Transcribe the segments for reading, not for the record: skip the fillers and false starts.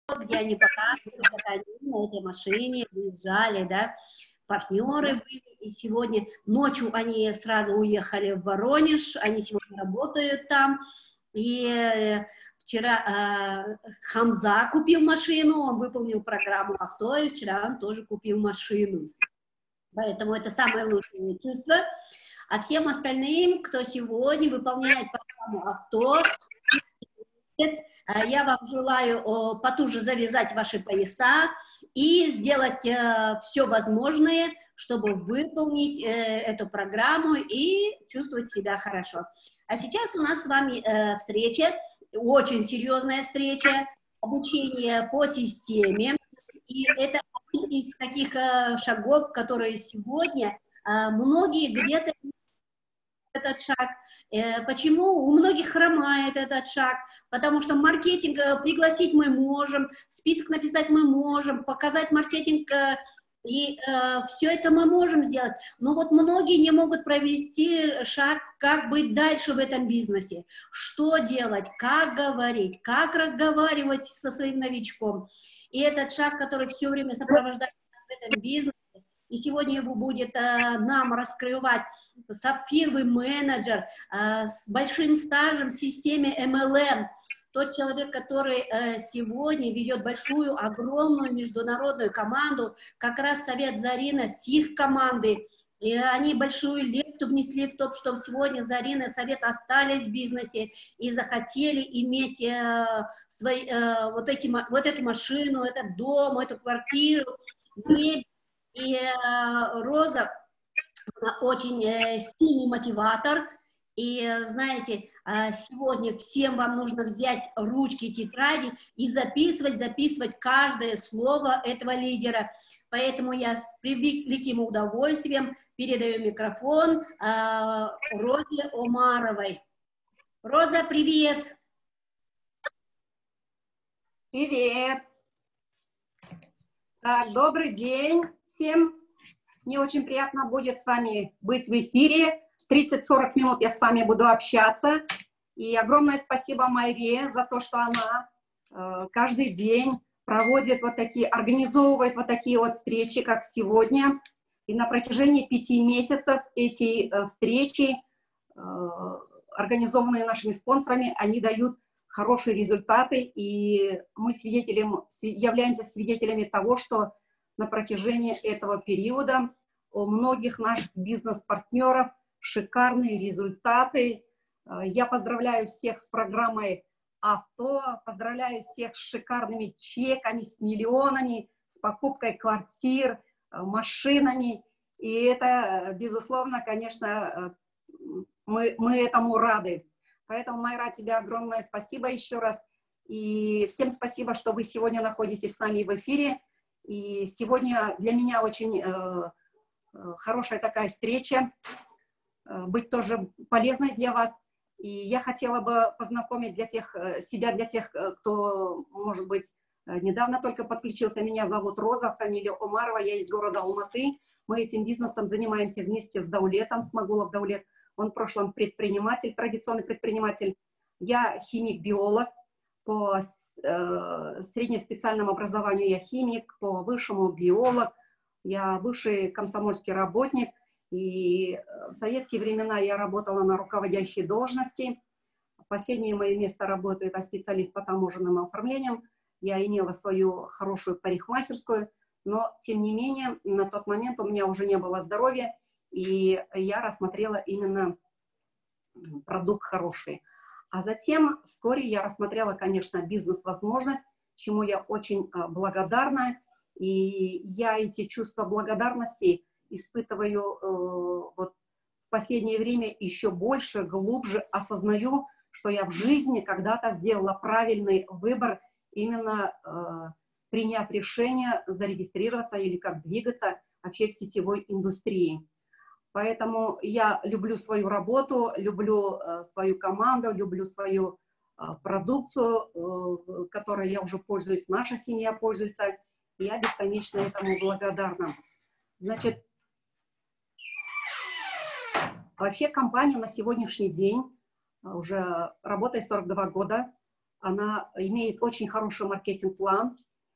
где они показывали, как они на этой машине выезжали, да, партнеры были, и сегодня ночью они сразу уехали в Воронеж, они сегодня работают там, и вчера Хамза купил машину, он выполнил программу авто, и вчера он тоже купил машину, поэтому это самое лучшее чувство. А всем остальным, кто сегодня выполняет программу авто, я вам желаю потуже завязать ваши пояса и сделать все возможное, чтобы выполнить эту программу и чувствовать себя хорошо. А сейчас у нас с вами встреча, очень серьезная встреча, обучение по системе. И это один из таких шагов, которые сегодня многие где-то этот шаг. Почему у многих хромает этот шаг? Потому что маркетинг пригласить мы можем, список написать мы можем, показать маркетинг, и все это мы можем сделать. Но вот многие не могут провести шаг, как быть дальше в этом бизнесе, что делать, как говорить, как разговаривать со своим новичком. И этот шаг, который все время сопровождает нас в этом бизнесе, и сегодня его будет нам раскрывать сапфировый менеджер с большим стажем в системе MLM, тот человек, который сегодня ведет большую, огромную международную команду, как раз Совет Зарина с их командой. И они большую лепту внесли в то, что сегодня Зарина и Совет остались в бизнесе и захотели иметь вот эту машину, этот дом, эту квартиру, и Роза, она очень сильный мотиватор, и знаете, сегодня всем вам нужно взять ручки, тетради и записывать каждое слово этого лидера. Поэтому я с превеликим удовольствием передаю микрофон Розе Омаровой. Роза, привет! Привет! Так, добрый день всем. Мне очень приятно будет с вами быть в эфире. 30-40 минут я с вами буду общаться. И огромное спасибо Майре за то, что она каждый день проводит организовывает вот такие вот встречи, как сегодня. И на протяжении 5 месяцев эти встречи, организованные нашими спонсорами, они дают хорошие результаты, и мы являемся свидетелями того, что на протяжении этого периода у многих наших бизнес-партнеров шикарные результаты. Я поздравляю всех с программой авто, поздравляю всех с шикарными чеками, с миллионами, с покупкой квартир, машинами. И это, безусловно, конечно, мы этому рады. Поэтому, Майра, тебе огромное спасибо еще раз. И всем спасибо, что вы сегодня находитесь с нами в эфире. И сегодня для меня очень хорошая такая встреча, быть тоже полезной для вас. И я хотела бы познакомить для тех, кто, может быть, недавно только подключился. Меня зовут Роза, фамилия Омарова, я из города Алматы. Мы этим бизнесом занимаемся вместе с Даулетом, Смагулов Даулет. Он в прошлом предприниматель, традиционный предприниматель. Я химик-биолог. По среднеспециальному образованию я химик, по высшему биолог. Я бывший комсомольский работник. И в советские времена я работала на руководящей должности. Последнее мое место работы – это специалист по таможенным оформлениям. Я имела свою хорошую парикмахерскую, но, тем не менее, на тот момент у меня уже не было здоровья, и я рассмотрела именно продукт хороший. А затем вскоре я рассмотрела, конечно, бизнес-возможность, чему я очень благодарна. И я эти чувства благодарности испытываю вот в последнее время еще больше, глубже, осознаю, что я в жизни когда-то сделала правильный выбор, именно приняв решение зарегистрироваться или как двигаться вообще в сетевой индустрии. Поэтому я люблю свою работу, люблю свою команду, люблю свою продукцию, которой я уже пользуюсь, наша семья пользуется, и я бесконечно этому благодарна. Значит, вообще компания на сегодняшний день уже работает 42 года. она имеет очень хороший маркетинг-план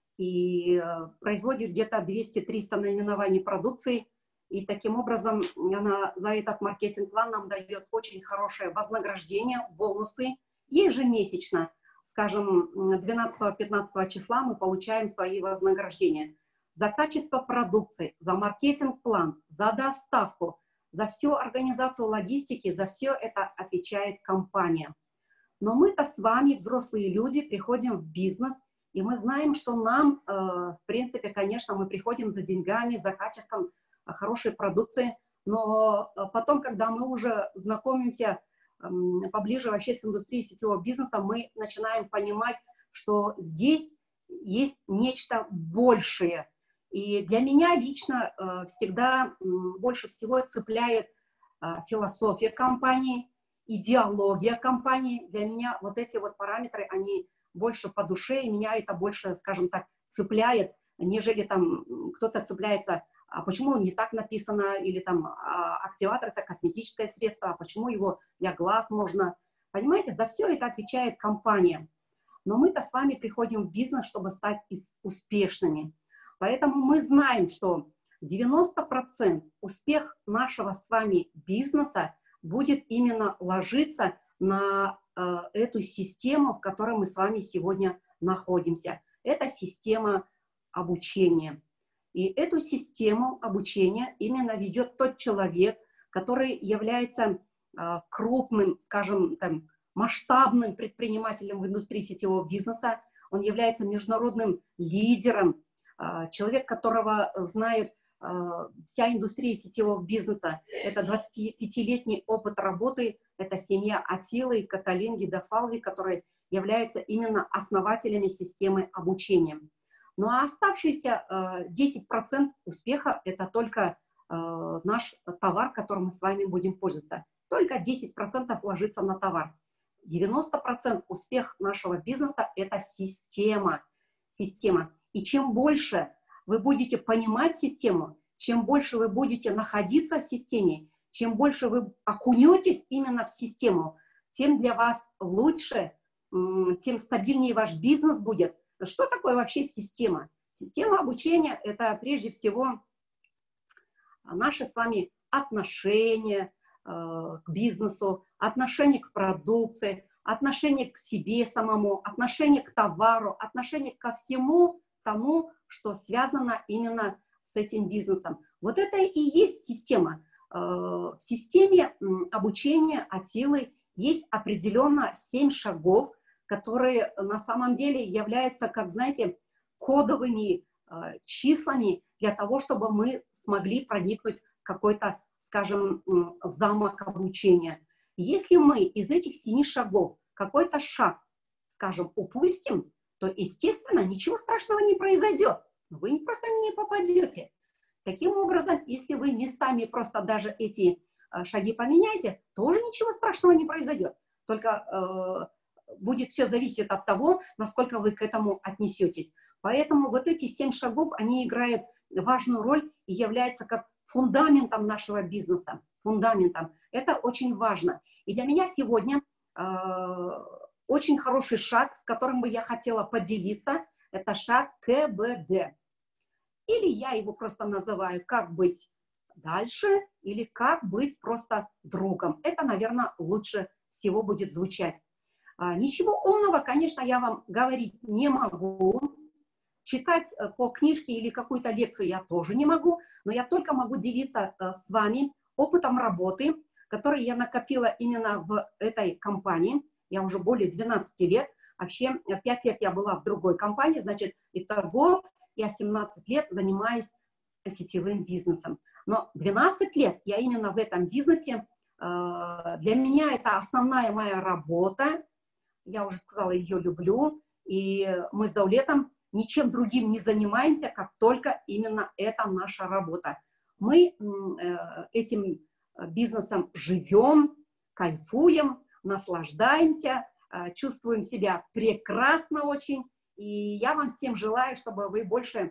и производит где-то 200-300 наименований продукции. И таким образом она за этот маркетинг-план нам дает очень хорошее вознаграждение, бонусы ежемесячно. Скажем, 12-15 числа мы получаем свои вознаграждения за качество продукции, за маркетинг-план, за доставку, за всю организацию логистики, за все это отвечает компания. Но мы-то с вами, взрослые люди, приходим в бизнес, и мы знаем, что нам, в принципе, конечно, мы приходим за деньгами, за качеством хорошей продукции, но потом, когда мы уже знакомимся поближе вообще с индустрией сетевого бизнеса, мы начинаем понимать, что здесь есть нечто большее. И для меня лично всегда больше всего цепляет философия компании, идеология компании. Для меня вот эти вот параметры, они больше по душе, и меня это больше, скажем так, цепляет, нежели там кто-то цепляется, а почему не так написано, или там активатор — это косметическое средство, а почему его для глаз можно. Понимаете, за все это отвечает компания. Но мы-то с вами приходим в бизнес, чтобы стать успешными. Поэтому мы знаем, что 90% успех нашего с вами бизнеса будет именно ложиться на эту систему, в которой мы с вами сегодня находимся. Это система обучения. И эту систему обучения именно ведет тот человек, который является крупным, скажем, там, масштабным предпринимателем в индустрии сетевого бизнеса. Он является международным лидером, человек, которого знает вся индустрия сетевого бизнеса. Это 25-летний опыт работы, это семья Атилы и Каталин Гидафалви, которые являются именно основателями системы обучения. Ну а оставшиеся 10% успеха – это только наш товар, которым мы с вами будем пользоваться. Только 10% ложится на товар. 90% успех нашего бизнеса – это система. И чем больше вы будете понимать систему, чем больше вы будете находиться в системе, чем больше вы окунетесь именно в систему, тем для вас лучше, тем стабильнее ваш бизнес будет. Что такое вообще система? Система обучения – это прежде всего наши с вами отношения к бизнесу, отношение к продукции, отношение к себе самому, отношение к товару, отношение ко всему тому, что связано именно с этим бизнесом. Вот это и есть система. В системе обучения Атилы есть определенно 7 шагов, которые на самом деле являются, как знаете, кодовыми числами для того, чтобы мы смогли проникнуть в какой-то, скажем, замок обучения. Если мы из этих 7 шагов какой-то шаг, скажем, упустим, то, естественно, ничего страшного не произойдет. Вы просто не попадете. Таким образом, если вы местами просто даже шаги поменяете, тоже ничего страшного не произойдет. Только будет все зависеть от того, насколько вы к этому отнесетесь. Поэтому вот эти 7 шагов, они играют важную роль и являются как фундаментом нашего бизнеса. Фундаментом. Это очень важно. И для меня сегодня очень хороший шаг, с которым бы я хотела поделиться, это шаг КБД. Или я его просто называю «Как быть дальше» или «Как быть просто другом». Это, наверное, лучше всего будет звучать. Ничего умного, конечно, я вам говорить не могу. Читать по книжке или какую-то лекцию я тоже не могу, но я только могу делиться с вами опытом работы, который я накопила именно в этой компании. Я уже более 12 лет. Вообще 5 лет я была в другой компании, значит, итого я 17 лет занимаюсь сетевым бизнесом. Но 12 лет я именно в этом бизнесе. Для меня это основная моя работа. Я уже сказала, ее люблю. И мы с Даулетом ничем другим не занимаемся, как только именно это наша работа. Мы этим бизнесом живем, кайфуем, наслаждаемся, чувствуем себя прекрасно очень. И я вам всем желаю, чтобы вы больше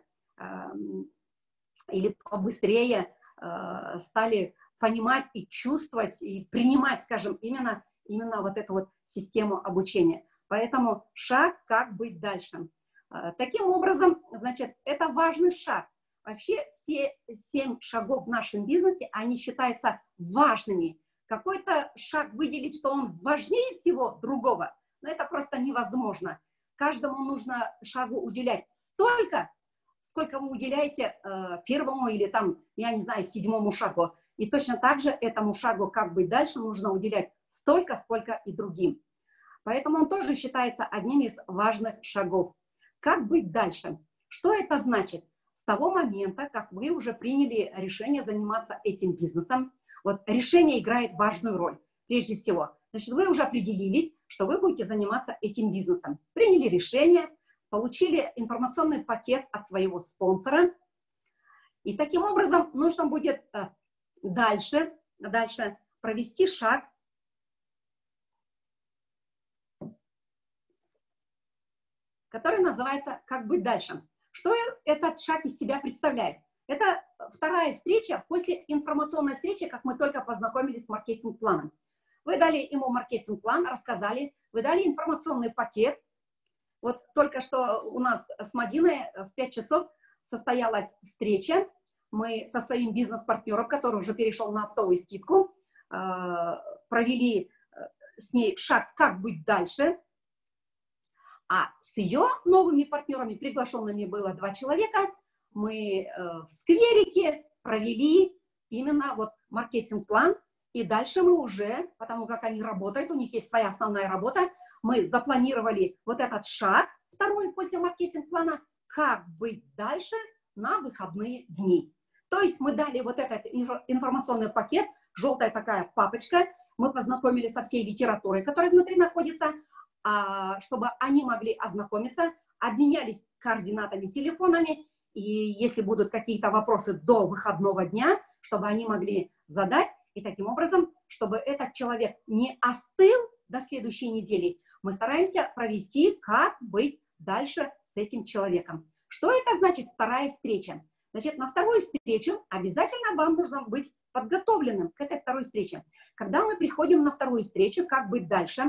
или побыстрее стали понимать и чувствовать, и принимать, скажем, именно вот эту вот систему обучения. Поэтому шаг, как быть дальше. Таким образом, значит, это важный шаг. Вообще все 7 шагов в нашем бизнесе, они считаются важными. Какой-то шаг выделить, что он важнее всего другого, но это просто невозможно. Каждому нужно шагу уделять столько, сколько вы уделяете первому или там, я не знаю, 7-му шагу. И точно так же этому шагу, как быть дальше, нужно уделять столько, сколько и другим. Поэтому он тоже считается одним из важных шагов. Как быть дальше? Что это значит? С того момента, как вы уже приняли решение заниматься этим бизнесом, вот решение играет важную роль, прежде всего. Значит, вы уже определились, что вы будете заниматься этим бизнесом. Приняли решение, получили информационный пакет от своего спонсора. И таким образом нужно будет дальше провести шаг, который называется «Как быть дальше?». Что этот шаг из себя представляет? Это вторая встреча после информационной встречи, как мы только познакомились с маркетинг-планом. Вы дали ему маркетинг-план, рассказали, вы дали информационный пакет. Вот только что у нас с Мадиной в 5 часов состоялась встреча. Мы со своим бизнес-партнером, который уже перешел на оптовую скидку, провели с ней шаг «Как быть дальше?». А с ее новыми партнерами, приглашенными было 2 человека, мы в скверике провели именно вот маркетинг-план. И дальше мы уже, потому как они работают, у них есть своя основная работа, мы запланировали вот этот шаг, второй после маркетинг-плана, как быть дальше на выходные дни. То есть мы дали вот этот информационный пакет, желтая такая папочка, мы познакомились со всей литературой, которая внутри находится, чтобы они могли ознакомиться, обменялись координатами, телефонами, и если будут какие-то вопросы до выходного дня, чтобы они могли задать, и таким образом, чтобы этот человек не остыл до следующей недели, мы стараемся провести, как быть дальше с этим человеком. Что это значит вторая встреча? Значит, на вторую встречу обязательно вам нужно быть подготовленным к этой второй встрече. Когда мы приходим на вторую встречу, как быть дальше,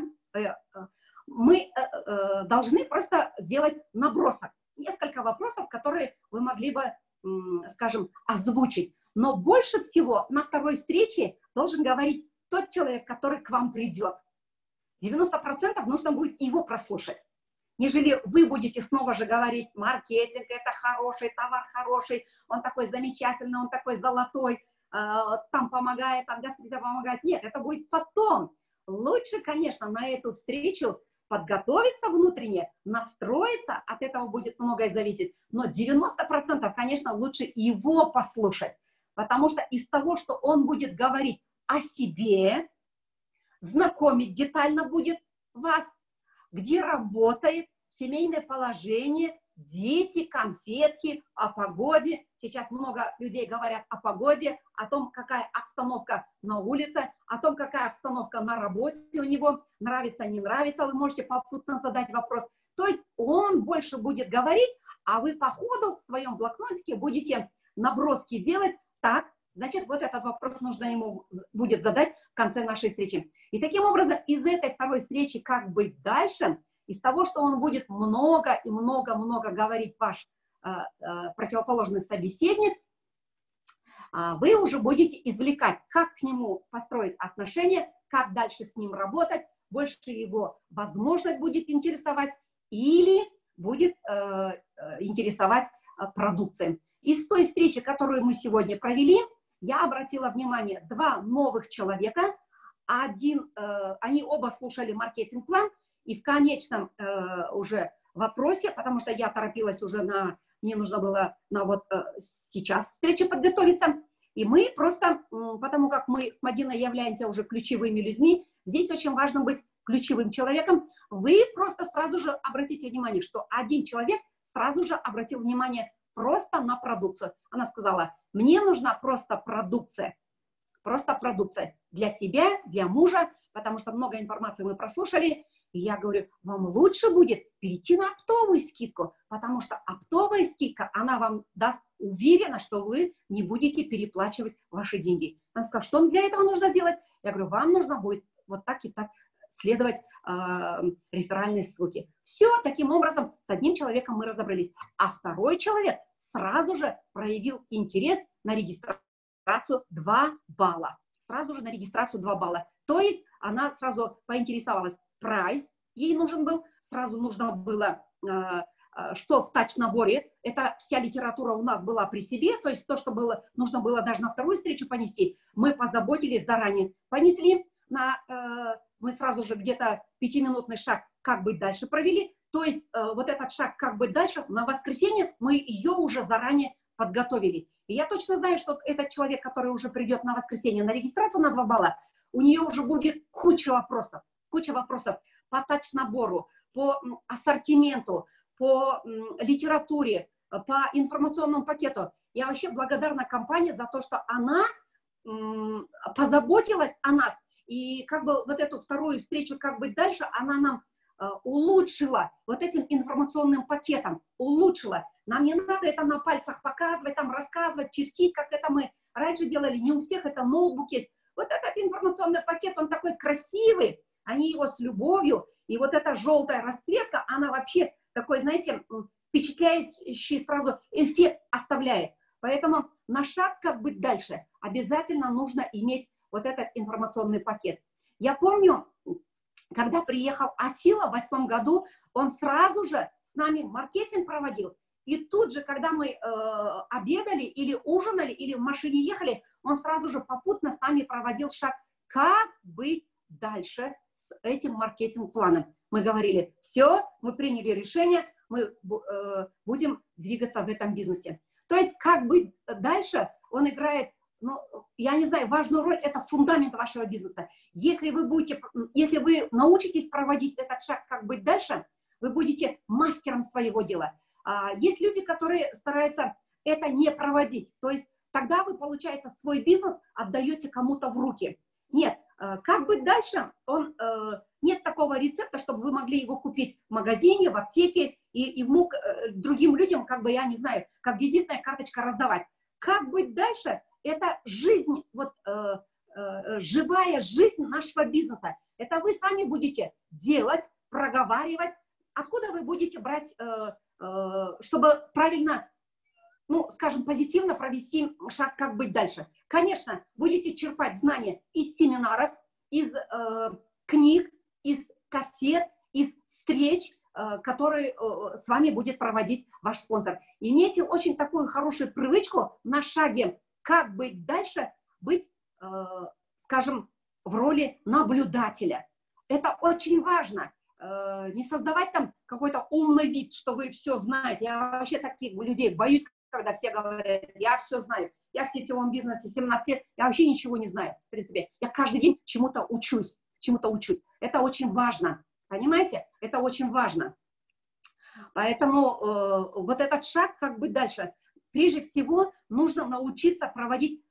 мы должны просто сделать набросок. Несколько вопросов, которые вы могли бы, скажем, озвучить. Но больше всего на второй встрече должен говорить тот человек, который к вам придет. 90% нужно будет его прослушать. Нежели вы будете снова же говорить, маркетинг, это хороший, товар хороший, он такой замечательный, он такой золотой, там помогает, от гастрита помогает. Нет, это будет потом. Лучше, конечно, на эту встречу подготовиться внутренне, настроиться, от этого будет многое зависеть. Но 90%, конечно, лучше его послушать. Потому что из того, что он будет говорить о себе, знакомить детально будет вас, где работает, семейное положение, дети, конфетки, о погоде. Сейчас много людей говорят о погоде, о том, какая обстановка на улице, о том, какая обстановка на работе у него, нравится, не нравится, вы можете попутно задать вопрос. То есть он больше будет говорить, а вы по ходу в своем блокнотике будете наброски делать. Так, значит, вот этот вопрос нужно ему будет задать в конце нашей встречи. И таким образом, из этой второй встречи «Как быть дальше?», из того, что он будет много и много-много говорить ваш противоположный собеседник, вы уже будете извлекать, как к нему построить отношения, как дальше с ним работать, больше его возможность будет интересовать или будет интересовать продукция. Из той встречи, которую мы сегодня провели, я обратила внимание, 2 новых человека, они оба слушали маркетинг-план, и в конечном уже вопросе, потому что я торопилась уже мне нужно было на вот сейчас встрече подготовиться, и мы просто, потому как мы с Мадиной являемся уже ключевыми людьми, здесь очень важно быть ключевым человеком, вы просто сразу же обратите внимание, что один человек сразу же обратил внимание просто на продукцию. Она сказала, мне нужна просто продукция для себя, для мужа, потому что много информации мы прослушали, и я говорю, вам лучше будет перейти на оптовую скидку, потому что оптовая скидка, она вам даст уверенность, что вы не будете переплачивать ваши деньги. Она сказала, что для этого нужно сделать? Я говорю, вам нужно будет вот так и так следовать реферальной ссылке. Все, таким образом, с одним человеком мы разобрались. А второй человек сразу же проявил интерес на регистрацию 2 балла. Сразу же на регистрацию 2 балла. То есть она сразу поинтересовалась, прайс ей нужен был, сразу нужно было, что в тач-наборе, это вся литература у нас была при себе, то есть то, что было, нужно было даже на вторую встречу понести, мы позаботились заранее, понесли, мы сразу же где-то 5-минутный шаг, как быть дальше провели, то есть вот этот шаг, как быть дальше, на воскресенье мы ее уже заранее подготовили. И я точно знаю, что этот человек, который уже придет на воскресенье на регистрацию на 2 балла, у нее уже будет куча вопросов по тач-набору, по ассортименту, по литературе, по информационному пакету. Я вообще благодарна компании за то, что она позаботилась о нас. И как бы вот эту вторую встречу, как быть дальше, она нам улучшила вот этим информационным пакетом, улучшила. Нам не надо это на пальцах показывать, там рассказывать, чертить, как это мы раньше делали. Не у всех это ноутбук есть. Вот этот информационный пакет, он такой красивый, они его с любовью. И вот эта желтая расцветка, она вообще такой, знаете, впечатляющий сразу эффект оставляет. Поэтому на шаг, как быть дальше, обязательно нужно иметь вот этот информационный пакет. Я помню, когда приехал Атила в 2008 году, он сразу же с нами маркетинг проводил. И тут же, когда мы обедали или ужинали, или в машине ехали, он сразу же попутно с нами проводил шаг, как быть дальше с этим маркетинг-планом. Мы говорили, все, мы приняли решение, мы будем двигаться в этом бизнесе. То есть, как быть дальше, он играет, ну, я не знаю, важную роль, это фундамент вашего бизнеса. Если вы научитесь проводить этот шаг, как быть дальше, вы будете мастером своего дела. Есть люди, которые стараются это не проводить, то есть тогда вы, получается, свой бизнес отдаете кому-то в руки. Нет, как быть дальше, нет такого рецепта, чтобы вы могли его купить в магазине, в аптеке и другим людям, как бы, я не знаю, как визитная карточка раздавать. Как быть дальше, это жизнь, вот живая жизнь нашего бизнеса. Это вы сами будете делать, проговаривать, откуда вы будете брать, чтобы правильно, ну, скажем, позитивно провести шаг, как быть дальше. Конечно, будете черпать знания из семинаров, из книг, из кассет, из встреч, которые с вами будет проводить ваш спонсор. Имейте очень такую хорошую привычку на шаге, как быть дальше, быть, скажем, в роли наблюдателя. Это очень важно. Не создавать там какой-то умный вид, что вы все знаете. Я вообще таких людей боюсь, когда все говорят, я все знаю. Я в сетевом бизнесе 17 лет, я вообще ничего не знаю, в принципе. Я каждый день чему-то учусь. Это очень важно. Понимаете? Это очень важно. Поэтому вот этот шаг, как быть дальше, прежде всего нужно научиться проводить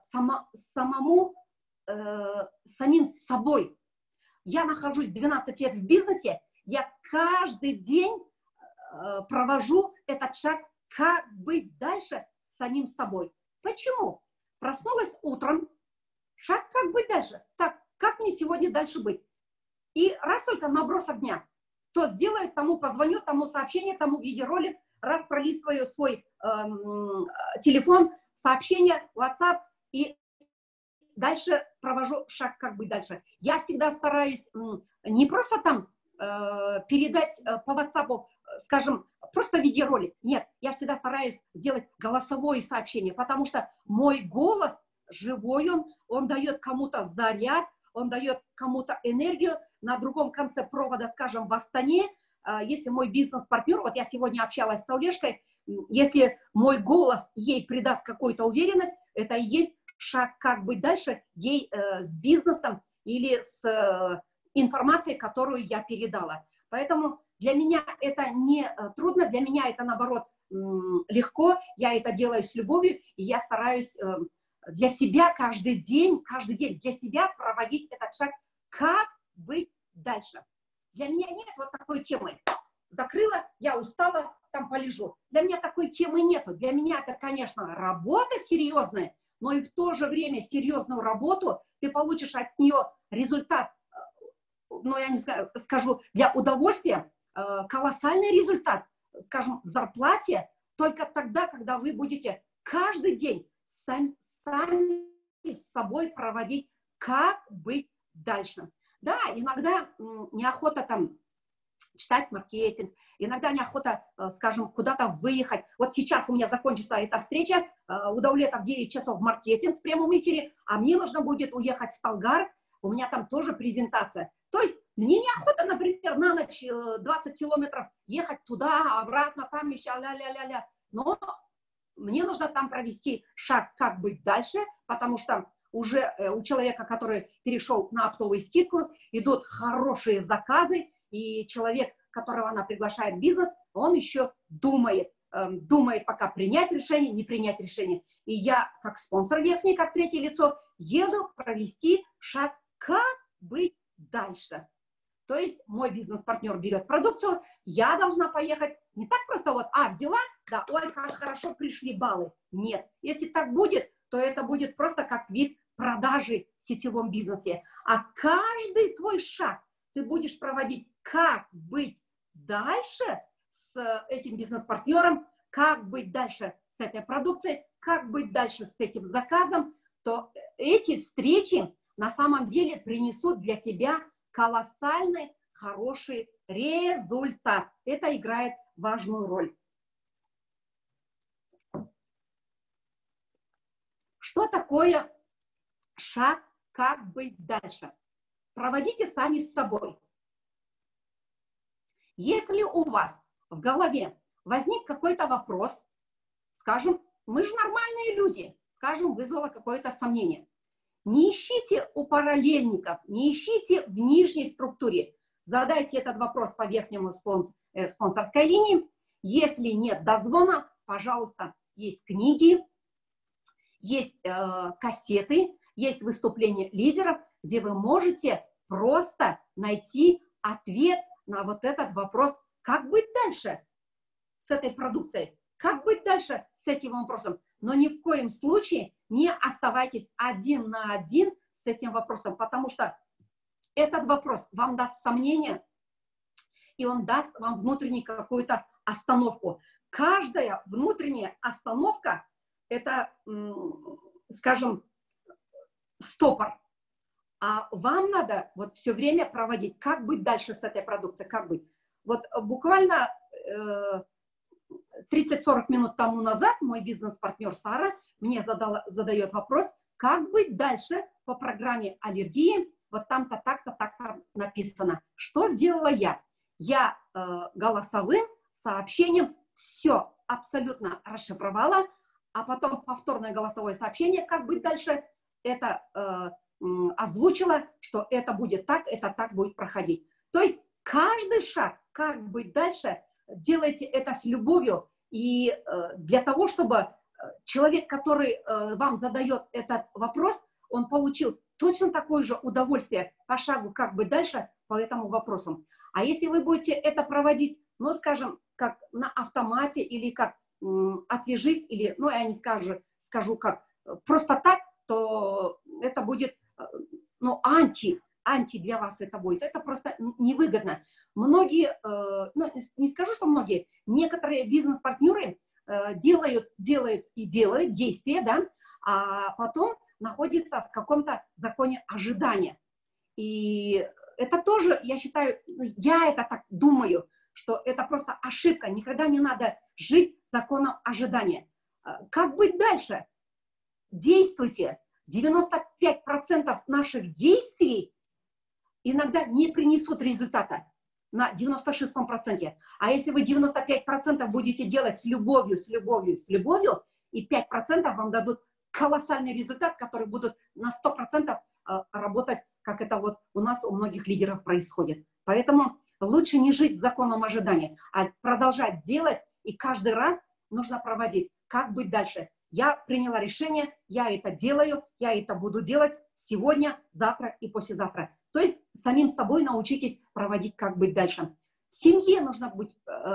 самим собой. Я нахожусь 12 лет в бизнесе, я каждый день провожу этот шаг, как быть дальше с самим собой. Почему? Проснулась утром, шаг, как быть дальше. Так, как мне сегодня дальше быть? И раз только набросок дня, то сделаю, тому позвоню, тому сообщение, тому видеоролик, раз пролистываю свой телефон, сообщение, WhatsApp, и дальше провожу шаг, как быть дальше. Я всегда стараюсь не просто там передать по WhatsApp, скажем, просто видеоролик. Нет, я всегда стараюсь сделать голосовое сообщение, потому что мой голос живой, он дает кому-то заряд, он дает кому-то энергию. На другом конце провода, скажем, в Астане, если мой бизнес-партнер, вот я сегодня общалась с Олежкой, если мой голос ей придаст какую-то уверенность, это и есть шаг, как быть дальше ей с бизнесом или с информацией, которую я передала. Поэтому для меня это не трудно, для меня это, наоборот, легко, я это делаю с любовью, и я стараюсь для себя каждый день для себя проводить этот шаг, как быть дальше. Для меня нет вот такой темы. Закрыла, я устала, там полежу. Для меня такой темы нету. Для меня это, конечно, работа серьезная, но и в то же время серьезную работу ты получишь от нее результат ну, я не знаю, скажу, для удовольствия колоссальный результат, скажем, в зарплате только тогда, когда вы будете каждый день сами с собой проводить, как быть дальше. Да, иногда неохота там читать маркетинг, иногда неохота, скажем, куда-то выехать. Вот сейчас у меня закончится эта встреча, у Даулета в 9 часов маркетинг в прямом эфире, а мне нужно будет уехать в Талгар, у меня там тоже презентация. То есть мне неохота, например, на ночь 20 километров ехать туда, обратно, там еще ля-ля-ля-ля. Но мне нужно там провести шаг, как быть дальше, потому что уже у человека, который перешел на оптовую скидку, идут хорошие заказы, и человек, которого она приглашает в бизнес, он еще думает, пока принять решение, не принять решение. И я, как спонсор верхний, как третье лицо, еду провести шаг, как быть дальше. То есть мой бизнес-партнер берет продукцию, я должна поехать не так просто вот, взяла, да, ой, как хорошо пришли баллы. Нет, если так будет, то это будет просто как вид продажи в сетевом бизнесе. А каждый твой шаг ты будешь проводить, как быть дальше с этим бизнес-партнером, как быть дальше с этой продукцией, как быть дальше с этим заказом, то эти встречи на самом деле принесут для тебя колоссальный, хороший результат. Это играет важную роль. Что такое шаг, как быть дальше? Проводите сами с собой. Если у вас в голове возник какой-то вопрос, скажем, мы же нормальные люди, скажем, вызвало какое-то сомнение. Не ищите у параллельников, не ищите в нижней структуре. Задайте этот вопрос по верхнему спонсорской линии. Если нет дозвона, пожалуйста, есть книги, есть кассеты, есть выступления лидеров, где вы можете просто найти ответ на вот этот вопрос, как быть дальше с этой продукцией, как быть дальше с этим вопросом. Но ни в коем случае не оставайтесь один на один с этим вопросом, потому что этот вопрос вам даст сомнение, и он даст вам внутреннюю какую-то остановку. Каждая внутренняя остановка – это, скажем, стопор. А вам надо вот все время проводить, как быть дальше с этой продукцией, как быть. Вот буквально 30-40 минут тому назад мой бизнес-партнер Сара мне задает вопрос, как быть дальше по программе аллергии, вот там-то, так-то, так-то написано. Что сделала я? Я голосовым сообщением все абсолютно расшифровала, а потом повторное голосовое сообщение, как быть дальше, это озвучила, что это будет так, это так будет проходить. То есть каждый шаг, как быть дальше, делайте это с любовью, и для того, чтобы человек, который вам задает этот вопрос, он получил точно такое же удовольствие по шагу, как быть дальше по этому вопросу. А если вы будете это проводить, ну, скажем, как на автомате или как отвяжись, или, ну, я не скажу как просто так, то это будет, ну, анти для вас это будет. Это просто невыгодно. Многие, ну, не скажу, что многие, некоторые бизнес-партнеры делают действия, да, а потом находятся в каком-то законе ожидания. И это тоже, я считаю, я это так думаю, что это просто ошибка. Никогда не надо жить законом ожидания. Как быть дальше? Действуйте. 95% наших действий иногда не принесут результата на 96%. А если вы 95% будете делать с любовью, и 5% вам дадут колоссальный результат, который будут на 100% работать, как это вот у нас у многих лидеров происходит. Поэтому лучше не жить законом ожидания, а продолжать делать, и каждый раз нужно проводить. Как быть дальше? Я приняла решение, я это делаю, я это буду делать сегодня, завтра и послезавтра. То есть самим собой научитесь проводить, как быть дальше. В семье нужно быть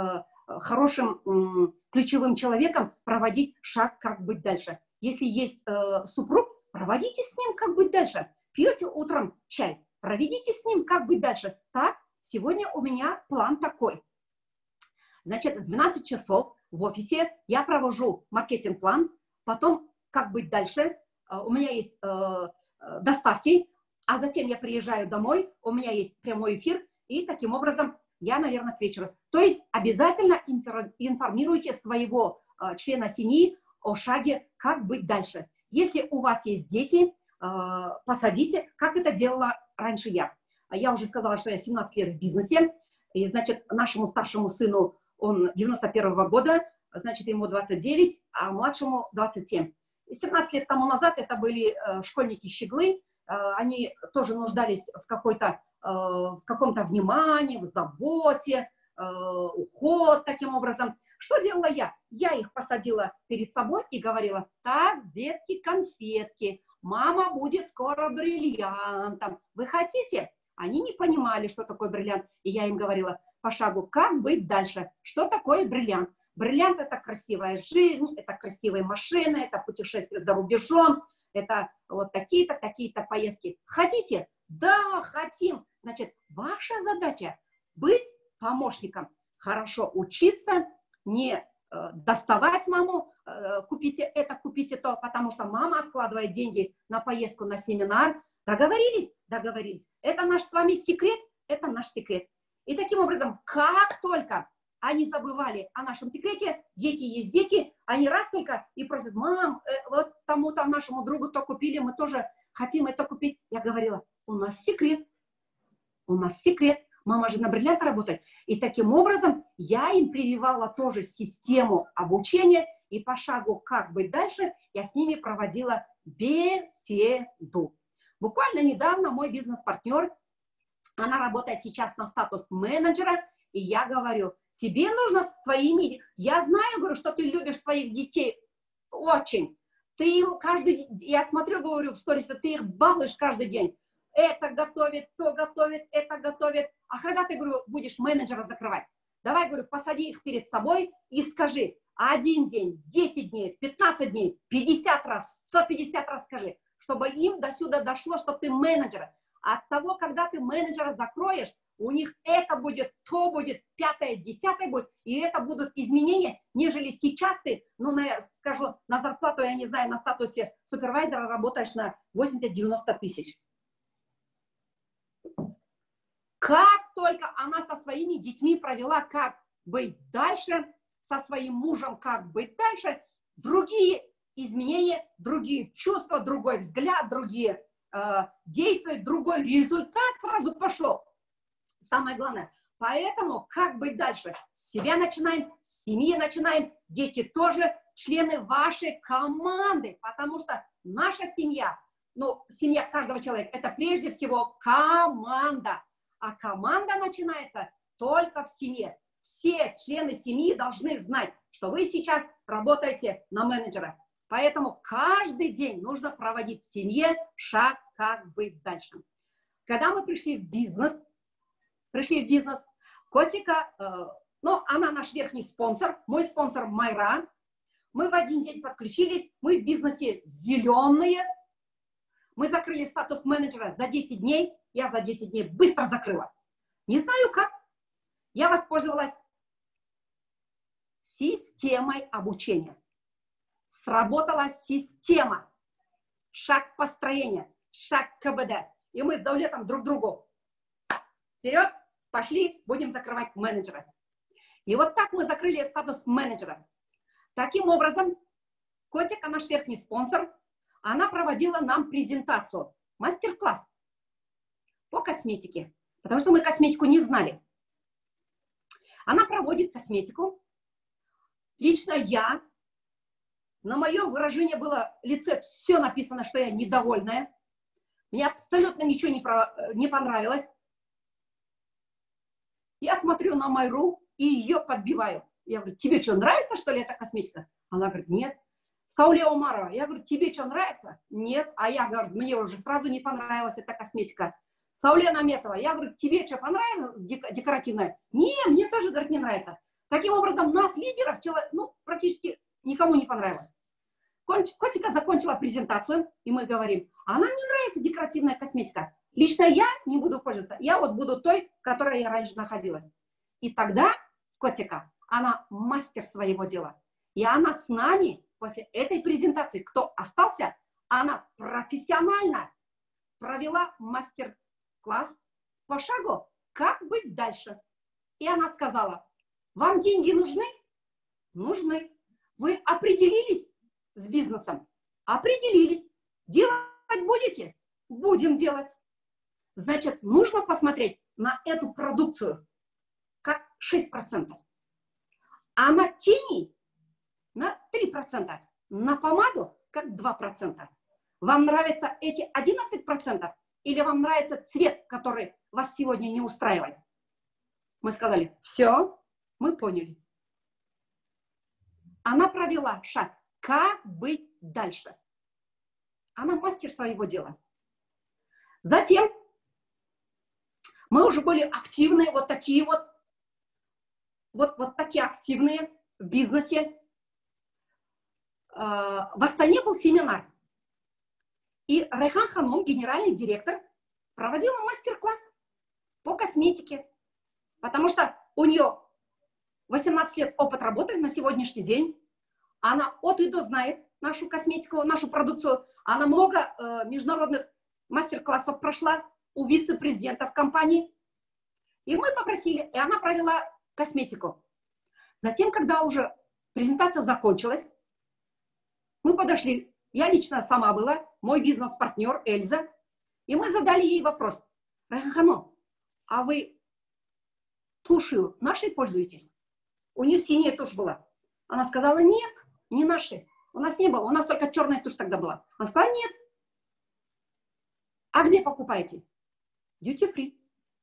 хорошим ключевым человеком, проводить шаг, как быть дальше. Если есть супруг, проводите с ним, как быть дальше. Пьете утром чай, проведите с ним, как быть дальше. Так, сегодня у меня план такой. Значит, в 12 часов в офисе я провожу маркетинг-план, потом, как быть дальше, у меня есть доставки, а затем я приезжаю домой, у меня есть прямой эфир, и таким образом я, наверное, к вечеру. То есть обязательно информируйте своего члена семьи о шаге, как быть дальше. Если у вас есть дети, посадите, как это делала раньше я. Я уже сказала, что я 17 лет в бизнесе, и, значит, нашему старшему сыну, он 91-го года, значит, ему 29, а младшему 27. 17 лет тому назад это были школьники-щеглы, они тоже нуждались в каком-то внимании, в заботе, уход таким образом. Что делала я? Я их посадила перед собой и говорила: так, детки, конфетки, мама будет скоро бриллиантом. Вы хотите? Они не понимали, что такое бриллиант. И я им говорила по шагу, как быть дальше. Что такое бриллиант? Бриллиант – это красивая жизнь, это красивые машины, это путешествие за рубежом, это вот такие-то, такие-то поездки. Хотите? Да, хотим. Значит, ваша задача – быть помощником, хорошо учиться, не доставать маму, купите это, купите то, потому что мама откладывает деньги на поездку, на семинар. Договорились? Договорились. Это наш с вами секрет, это наш секрет. И таким образом, как только они забывали о нашем секрете, дети есть дети, они раз только и просят: мам, вот тому-то нашему другу то купили, мы тоже хотим это купить. Я говорила: у нас секрет, мама же на бриллиантах работает. И таким образом я им прививала тоже систему обучения, и по шагу, как быть дальше, я с ними проводила беседу. Буквально недавно мой бизнес-партнер, она работает сейчас на статус менеджера, и я говорю: тебе нужно с твоими... Я знаю, говорю, что ты любишь своих детей очень. Ты им каждый... Я смотрю, говорю, в сторис, что ты их балуешь каждый день. Это готовит, то готовит, это готовит. А когда ты, говорю, будешь менеджера закрывать? Давай, говорю, посади их перед собой и скажи: 1 день, 10 дней, 15 дней, 50 раз, 150 раз скажи, чтобы им до сюда дошло, что ты менеджер. От того, когда ты менеджера закроешь, у них это будет, то будет, 5-е, 10-е будет, и это будут изменения, нежели сейчас ты, ну, скажу, на зарплату, я не знаю, на статусе супервайзера работаешь на 80-90 тысяч. Как только она со своими детьми провела, как быть дальше, со своим мужем, как быть дальше, другие изменения, другие чувства, другой взгляд, другие действия, другой результат сразу пошел. Самое главное. Поэтому как быть дальше? С себя начинаем, с семьи начинаем, дети тоже члены вашей команды, потому что наша семья, ну, семья каждого человека, это прежде всего команда. А команда начинается только в семье. Все члены семьи должны знать, что вы сейчас работаете на менеджера. Поэтому каждый день нужно проводить в семье шаг, как быть дальше. Когда мы пришли в бизнес, Котика, ну, она наш верхний спонсор, мой спонсор Майра. Мы в один день подключились, мы в бизнесе зеленые. Мы закрыли статус менеджера за 10 дней, я за 10 дней быстро закрыла. Не знаю как. Я воспользовалась системой обучения. Сработала система. Шаг построения, шаг КБД. И мы с Даулетом друг другу: вперед, пошли, будем закрывать менеджера. И вот так мы закрыли статус менеджера. Таким образом, Котика, наш верхний спонсор, она проводила нам презентацию, мастер-класс по косметике, потому что мы косметику не знали. Она проводит косметику. Лично я, на моем выражении было лице все написано, что я недовольная. Мне абсолютно ничего не понравилось. Я смотрю на Майру и ее подбиваю. Я говорю: тебе что, нравится, что ли, эта косметика? Она говорит: нет. Сауле Умарова, я говорю: тебе что, нравится? Нет. А я говорю: мне уже сразу не понравилась эта косметика. Сауле Наметова, я говорю: тебе что, понравилось декоративное? Не, мне тоже, говорит, не нравится. Таким образом, нас, лидеров, ну, практически никому не понравилось. Котика закончила презентацию, и мы говорим: а нам не нравится декоративная косметика. Лично я не буду пользоваться. Я вот буду той, которой я раньше находилась. И тогда котика, она мастер своего дела. И она с нами после этой презентации, кто остался, она профессионально провела мастер-класс по шагу, как быть дальше. И она сказала, вам деньги нужны? Нужны. Вы определились с бизнесом? Определились. Делать будете? Будем делать. Значит, нужно посмотреть на эту продукцию как 6%. А на тени на 3%. На помаду как 2%. Вам нравятся эти 11% или вам нравится цвет, который вас сегодня не устраивает? Мы сказали, все, мы поняли. Она провела шаг, как быть дальше. Она мастер своего дела. Затем мы уже были активные, вот такие такие активные в бизнесе. В Астане был семинар. И Райхан Ханум, генеральный директор, проводила мастер-класс по косметике. Потому что у нее 18 лет опыт работы на сегодняшний день. Она от и до знает нашу косметику, нашу продукцию. Она много международных мастер-классов прошла у вице-президентов компании. И мы попросили, и она провела косметику. Затем, когда уже презентация закончилась, мы подошли, я лично сама была, мой бизнес-партнер Эльза, и мы задали ей вопрос. Райхан Ханум, а вы тушью нашей пользуетесь? У нее синяя тушь была. Она сказала, нет, не нашей. У нас не было, у нас только черная тушь тогда была. Она сказала, нет. А где покупаете? Duty free.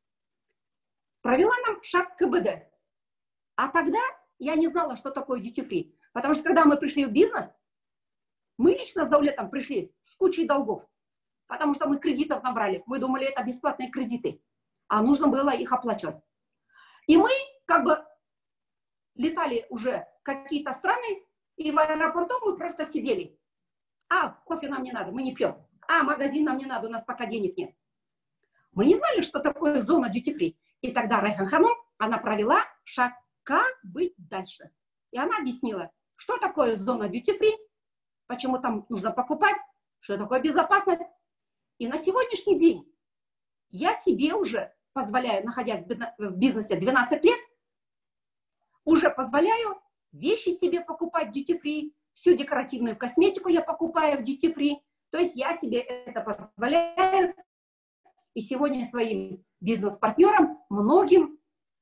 Провела нам шаг КБД. А тогда я не знала, что такое duty free. Потому что когда мы пришли в бизнес, мы лично с Даулетом пришли с кучей долгов. Потому что мы кредитов набрали. Мы думали, это бесплатные кредиты. А нужно было их оплачивать. И мы как бы летали уже в какие-то страны, и в аэропорту мы просто сидели. А, кофе нам не надо, мы не пьем. А, магазин нам не надо, у нас пока денег нет. Мы не знали, что такое зона duty free. И тогда Райхан Ханум, она провела шаг, как быть дальше. И она объяснила, что такое зона duty free, почему там нужно покупать, что такое безопасность. И на сегодняшний день я себе уже позволяю, находясь в бизнесе 12 лет, уже позволяю вещи себе покупать duty free, всю декоративную косметику я покупаю в duty free. То есть я себе это позволяю. И сегодня своим бизнес-партнерам, многим,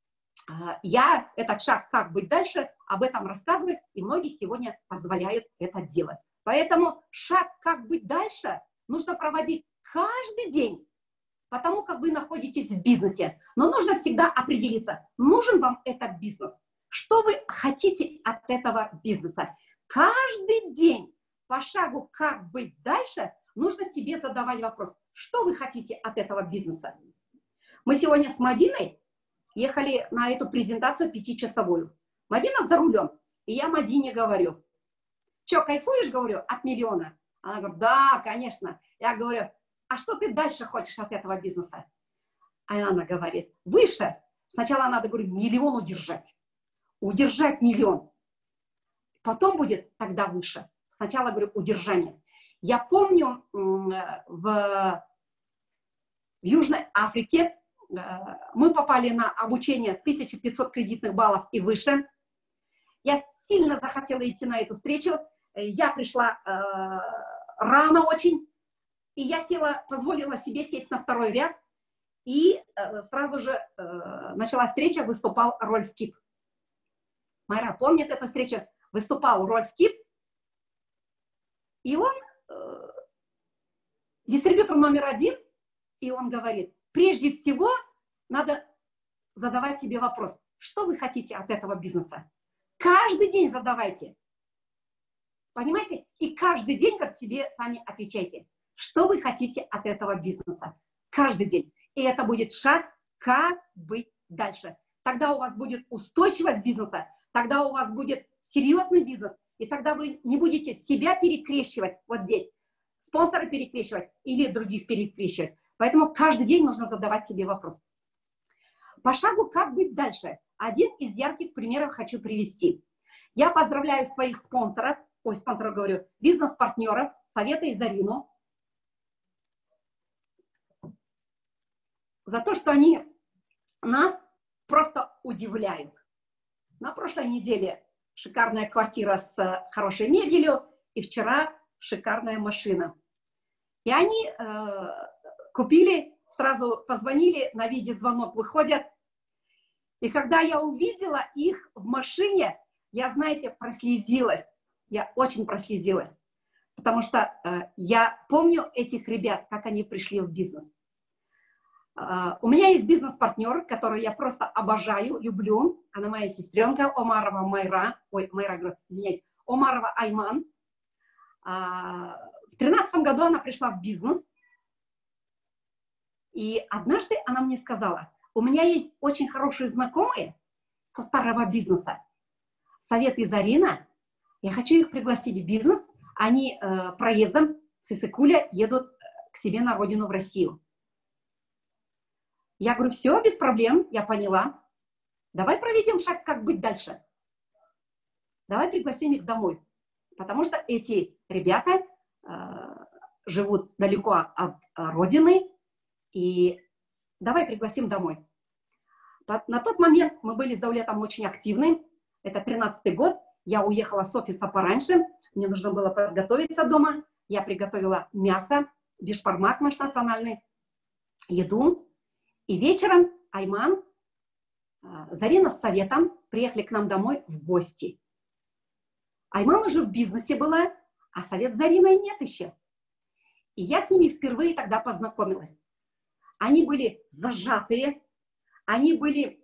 я этот шаг, как быть дальше, об этом рассказываю, и многие сегодня позволяют это делать. Поэтому шаг, как быть дальше, нужно проводить каждый день, потому как вы находитесь в бизнесе. Но нужно всегда определиться, нужен вам этот бизнес, что вы хотите от этого бизнеса. Каждый день по шагу, как быть дальше, нужно себе задавать вопрос, что вы хотите от этого бизнеса. Мы сегодня с Мадиной ехали на эту презентацию 5-часовую. Мадина за рулем, и я Мадине говорю, что, кайфуешь, говорю, от миллиона? Она говорит, да, конечно. Я говорю, а что ты дальше хочешь от этого бизнеса? А она говорит, выше. Сначала надо, говорю, миллион удержать. Удержать миллион. Потом будет тогда выше. Сначала, говорю, удержание. Я помню, в Южной Африке мы попали на обучение 1500 кредитных баллов и выше. Я сильно захотела идти на эту встречу. Я пришла рано очень. И я села, позволила себе сесть на второй ряд. И сразу же началась встреча, выступал Рольф Кип. Майра помнит эту встречу. Выступал Рольф Кип. И он дистрибьютор номер 1. И он говорит, прежде всего надо задавать себе вопрос, что вы хотите от этого бизнеса. Каждый день задавайте. Понимаете? И каждый день как себе сами отвечайте, что вы хотите от этого бизнеса. Каждый день. И это будет шаг, как быть дальше. Тогда у вас будет устойчивость бизнеса, тогда у вас будет серьезный бизнес, и тогда вы не будете себя перекрещивать вот здесь, спонсора перекрещивать или других перекрещивать. Поэтому каждый день нужно задавать себе вопрос. По шагу, как быть дальше? Один из ярких примеров хочу привести. Я поздравляю своих спонсоров, говорю, бизнес-партнеров, Совета и Зарину, за то, что они нас просто удивляют. На прошлой неделе шикарная квартира с хорошей мебелью, и вчера шикарная машина. И они купили, сразу позвонили, на видеозвонок выходят. И когда я увидела их в машине, я, знаете, прослезилась. Я очень прослезилась. Потому что я помню этих ребят, как они пришли в бизнес. У меня есть бизнес-партнер, который я просто обожаю, люблю. Она моя сестренка Омарова Майра. Омарова Айман. В 2013 году она пришла в бизнес. И однажды она мне сказала, у меня есть очень хорошие знакомые со старого бизнеса. Совет и Зарина. Я хочу их пригласить в бизнес. Они проездом с Иссык-Куля едут к себе на родину в Россию. Я говорю, все, без проблем, я поняла. Давай проведем шаг, как быть дальше. Давай пригласим их домой. Потому что эти ребята живут далеко от родины. И давай пригласим домой. На тот момент мы были с Даулетом очень активны. Это 13-й год. Я уехала с офиса пораньше. Мне нужно было подготовиться дома. Я приготовила мясо, бешбармак наш национальный, еду. И вечером Айман, Зарина с Советом приехали к нам домой в гости. Айман уже в бизнесе была, а Совет с Зариной нет еще. И я с ними впервые тогда познакомилась. Они были зажатые, они были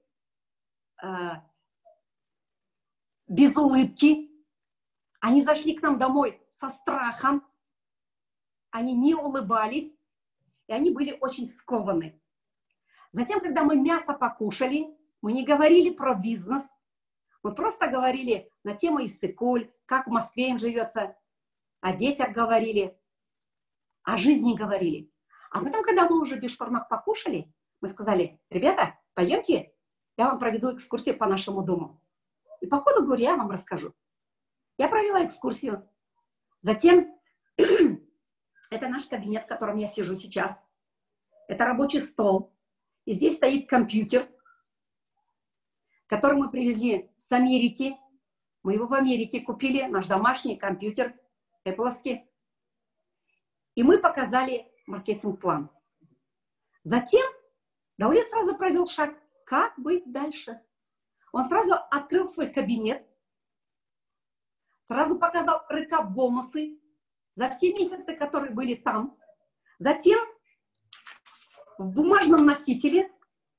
без улыбки. Они зашли к нам домой со страхом. Они не улыбались, и они были очень скованы. Затем, когда мы мясо покушали, мы не говорили про бизнес, мы просто говорили на тему Иссык-Куль, как в Москве им живется, о детях говорили, о жизни говорили. А потом, когда мы уже бешбармак покушали, мы сказали, ребята, пойдемте, я вам проведу экскурсию по нашему дому. И по ходу, говорю, я вам расскажу. Я провела экскурсию. Затем, это наш кабинет, в котором я сижу сейчас. Это рабочий стол. И здесь стоит компьютер, который мы привезли с Америки. Мы его в Америке купили, наш домашний компьютер, Apple-овский. И мы показали маркетинг-план. Затем Даулет сразу провел шаг. Как быть дальше? Он сразу открыл свой кабинет, сразу показал РК-бонусы за все месяцы, которые были там. Затем в бумажном носителе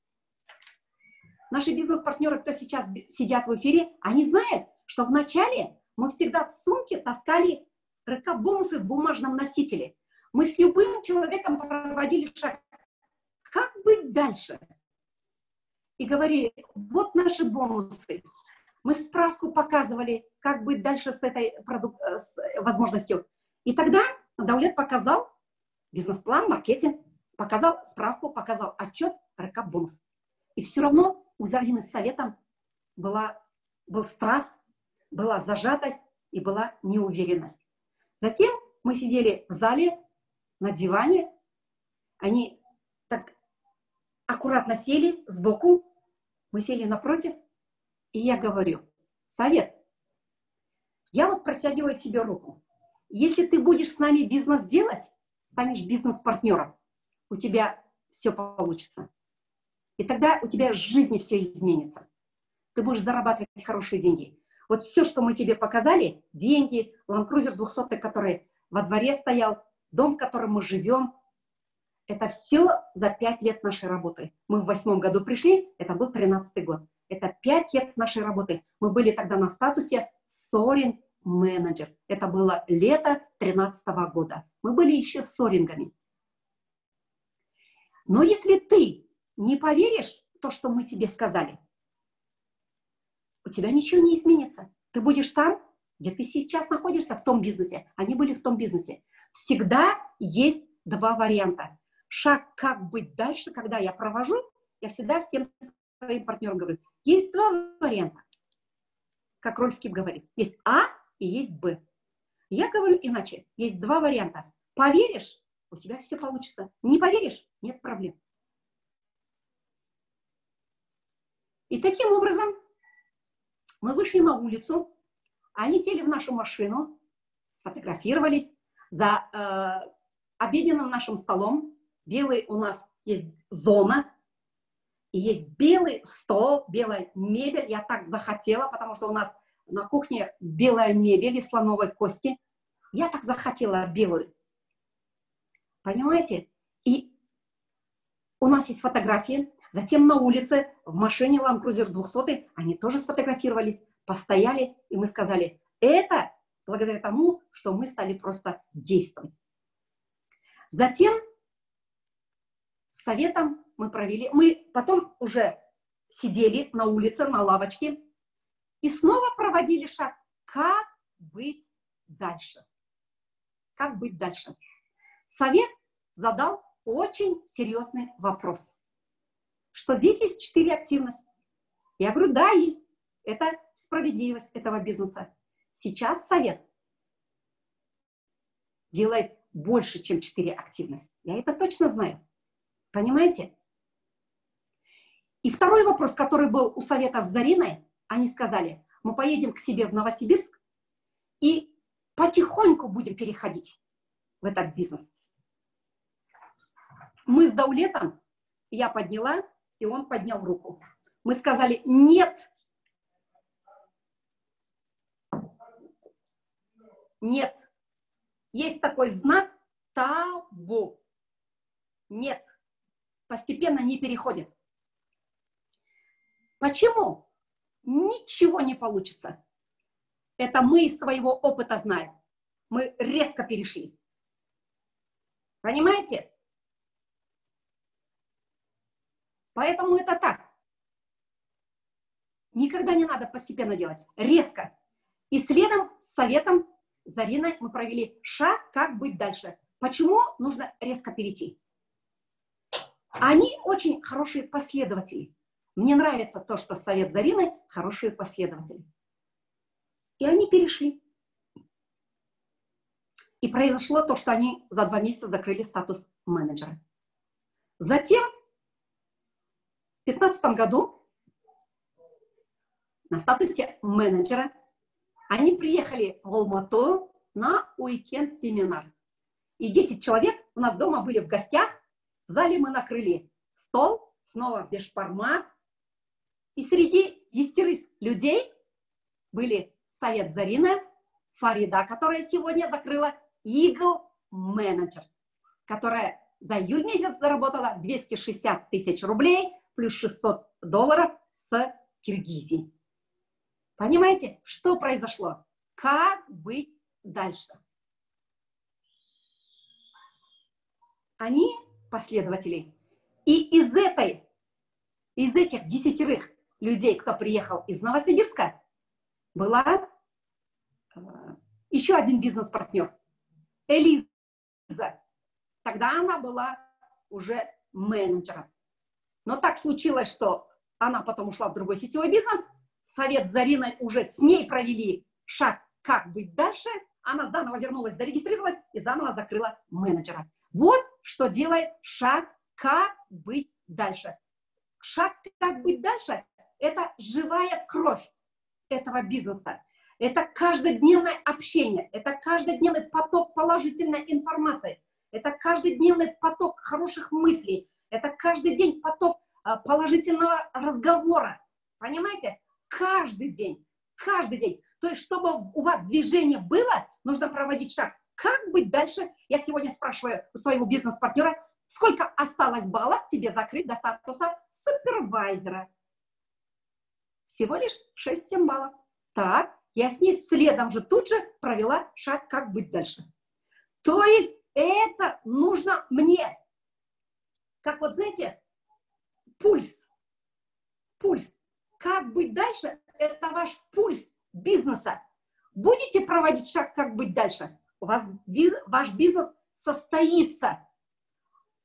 наши бизнес-партнеры, кто сейчас сидят в эфире, они знают, что вначале мы всегда в сумке таскали РК-бонусы в бумажном носителе. Мы с любым человеком проводили шаг. Как быть дальше? И говорили, вот наши бонусы. Мы справку показывали, как быть дальше с этой возможностью. И тогда Даулет показал бизнес-план, маркетинг, показал справку, показал отчет, РК-бонус. И все равно у Зарины с Советом был страх, была зажатость и была неуверенность. Затем мы сидели в зале, на диване. Они так аккуратно сели сбоку. Мы сели напротив. И я говорю, Совет, я вот протягиваю тебе руку. Если ты будешь с нами бизнес делать, станешь бизнес-партнером, у тебя все получится. И тогда у тебя в жизни все изменится. Ты будешь зарабатывать хорошие деньги. Вот все, что мы тебе показали, деньги, Land Cruiser 200, который во дворе стоял, дом, в котором мы живем, это все за 5 лет нашей работы. Мы в 2008 году пришли, это был 13-й год. Это 5 лет нашей работы. Мы были тогда на статусе Soaring Manager. Это было лето 2013 года. Мы были еще сорингами. Но если ты не поверишь в то, что мы тебе сказали, у тебя ничего не изменится. Ты будешь там, где ты сейчас находишься, в том бизнесе. Они были в том бизнесе. Всегда есть два варианта. шаг, как быть дальше, когда я провожу, я всегда всем своим партнерам говорю, есть два варианта. Как Рольф Кип говорит, есть А и есть Б. Я говорю иначе, есть два варианта. Поверишь, у тебя все получится. Не поверишь, нет проблем. И таким образом мы вышли на улицу, они сели в нашу машину, сфотографировались за обеденным нашим столом. Белый у нас есть зона, и есть белый стол, белая мебель. Я так захотела, потому что у нас на кухне белая мебель из слоновой кости. Я так захотела белую. Понимаете? И у нас есть фотографии. Затем на улице, в машине Land Cruiser 200, они тоже сфотографировались, постояли, и мы сказали, это благодаря тому, что мы стали просто действовать. Затем с советом мы потом уже сидели на улице, на лавочке, и снова проводили шаг, как быть дальше. Как быть дальше? Совет задал очень серьезный вопрос. Что здесь есть 4 активности. Я говорю, да, есть. Это справедливость этого бизнеса. Сейчас совет делает больше, чем 4 активности. Я это точно знаю. Понимаете? И второй вопрос, который был у совета с Зариной, они сказали, мы поедем к себе в Новосибирск и потихоньку будем переходить в этот бизнес. Мы с Даулетом, я подняла, и он поднял руку. Мы сказали, нет, нет, есть такой знак табу. Нет, постепенно не переходит. Почему? Ничего не получится. Это мы из своего опыта знаем. Мы резко перешли. Понимаете? Поэтому это так. Никогда не надо постепенно делать. Резко. И следом с советом Зариной мы провели шаг, как быть дальше. Почему нужно резко перейти? Они очень хорошие последователи. Мне нравится то, что совет Зариной хорошие последователи. И они перешли. И произошло то, что они за 2 месяца закрыли статус менеджера. Затем в 2015 году на статусе менеджера они приехали в Алмату на уикенд-семинар. И 10 человек у нас дома были в гостях. В зале мы накрыли стол, снова бешпармак. И среди 10 людей были совет Зарина, Фарида, которая сегодня закрыла Eagle Manager, которая за июль месяц заработала 260 тысяч рублей плюс $600 с Киргизии. Понимаете, что произошло? Как быть дальше? Они последователи. И из этих 10 людей, кто приехал из Новосибирска, была еще один бизнес-партнер. Элиза. Тогда она была уже менеджером. Но так случилось, что она потом ушла в другой сетевой бизнес. Совет с Зариной уже с ней провели шаг, как быть дальше. Она заново вернулась, зарегистрировалась и заново закрыла менеджера. Вот что делает шаг, как быть дальше. Шаг, как быть дальше, это живая кровь этого бизнеса. Это каждодневное общение, это каждодневный поток положительной информации, это каждодневный поток хороших мыслей, это каждый день поток положительного разговора. Понимаете? Каждый день, каждый день. То есть, чтобы у вас движение было, нужно проводить шаг. Как быть дальше? Я сегодня спрашиваю у своего бизнес-партнера, сколько осталось баллов тебе закрыть до статуса супервайзера? Всего лишь 6-7 баллов. Так, я с ней следом же тут же провела шаг, как быть дальше. То есть это нужно мне. Как вот, знаете, пульс. Пульс. Как быть дальше? Это ваш пульс бизнеса. Будете проводить шаг, как быть дальше? У вас ваш бизнес состоится.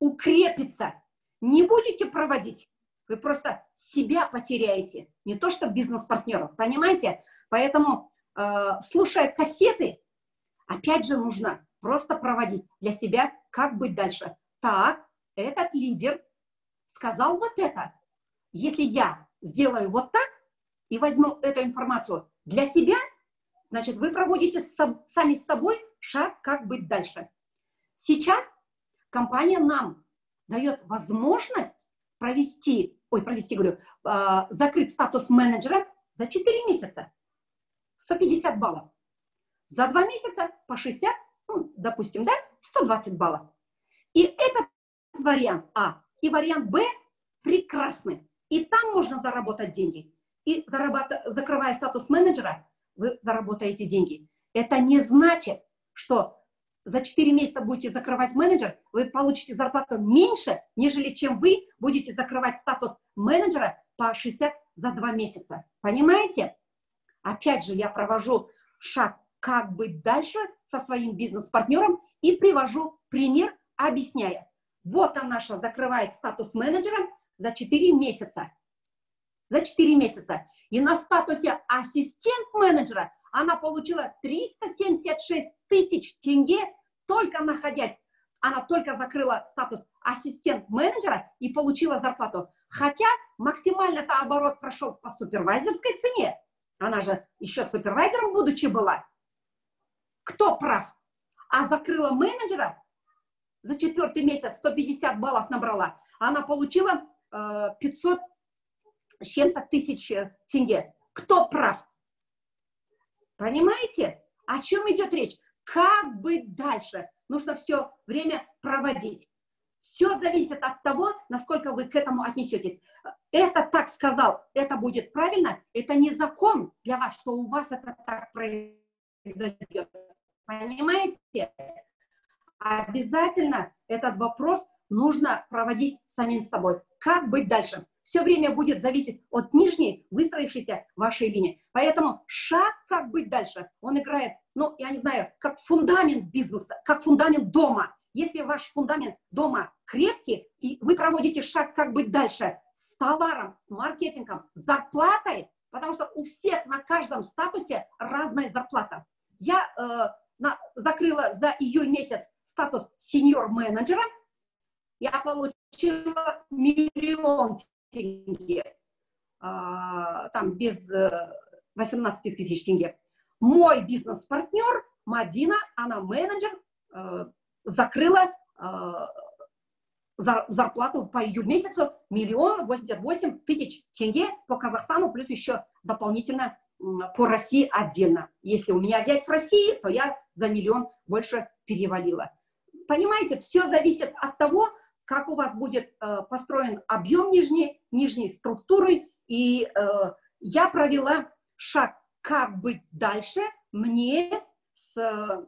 укрепится. Не будете проводить, вы просто себя потеряете, не то что бизнес-партнеров, понимаете? Поэтому, слушая кассеты, опять же нужно просто проводить для себя, как быть дальше. Так, этот лидер сказал вот это. Если я сделаю вот так и возьму эту информацию для себя, значит, вы проводите сами с собой шаг, как быть дальше. Сейчас компания нам дает возможность закрыть статус менеджера за 4 месяца. 150 баллов. За 2 месяца по 60, ну, допустим, да, 120 баллов. И этот вариант А и вариант Б прекрасны. И там можно заработать деньги. И закрывая статус менеджера, вы заработаете деньги. Это не значит, что за 4 месяца будете закрывать менеджер, вы получите зарплату меньше, нежели чем вы будете закрывать статус менеджера по 60 за 2 месяца. Понимаете? Опять же, я провожу шаг, как быть дальше со своим бизнес-партнером и привожу пример, объясняя. Вот она наша закрывает статус менеджера за 4 месяца. За 4 месяца. И на статусе ассистент менеджера она получила 376 тысяч тенге, только находясь. Она только закрыла статус ассистент менеджера и получила зарплату. Хотя максимально-то оборот прошел по супервайзерской цене. Она же еще супервайзером будучи была. Кто прав? А закрыла менеджера за 4 месяц, 150 баллов набрала. Она получила 500 с чем-то тысяч тенге. Кто прав? Понимаете, о чем идет речь? Как быть дальше? Нужно все время проводить. Все зависит от того, насколько вы к этому отнесетесь. Это так сказал, это будет правильно. Это не закон для вас, что у вас это так произойдет. Понимаете? Обязательно этот вопрос нужно проводить самим собой. Как быть дальше? Все время будет зависеть от нижней выстроившейся вашей линии. Поэтому шаг, как быть дальше, он играет, ну, я не знаю, как фундамент бизнеса, как фундамент дома. Если ваш фундамент дома крепкий, и вы проводите шаг, как быть дальше, с товаром, с маркетингом, с зарплатой, потому что у всех на каждом статусе разная зарплата. Я закрыла за июль месяц статус сеньор-менеджера, я получила 1 000 000 тенге, там без 18 тысяч тенге. Мой бизнес-партнер Мадина, она менеджер, закрыла зарплату по июль месяцу 1 088 000 тенге по Казахстану, плюс еще дополнительно по России отдельно. Если у меня взять с России, то я за 1 000 000 больше перевалила. Понимаете, все зависит от того, как у вас будет построен объем нижней структуры. И я провела шаг, как быть дальше мне со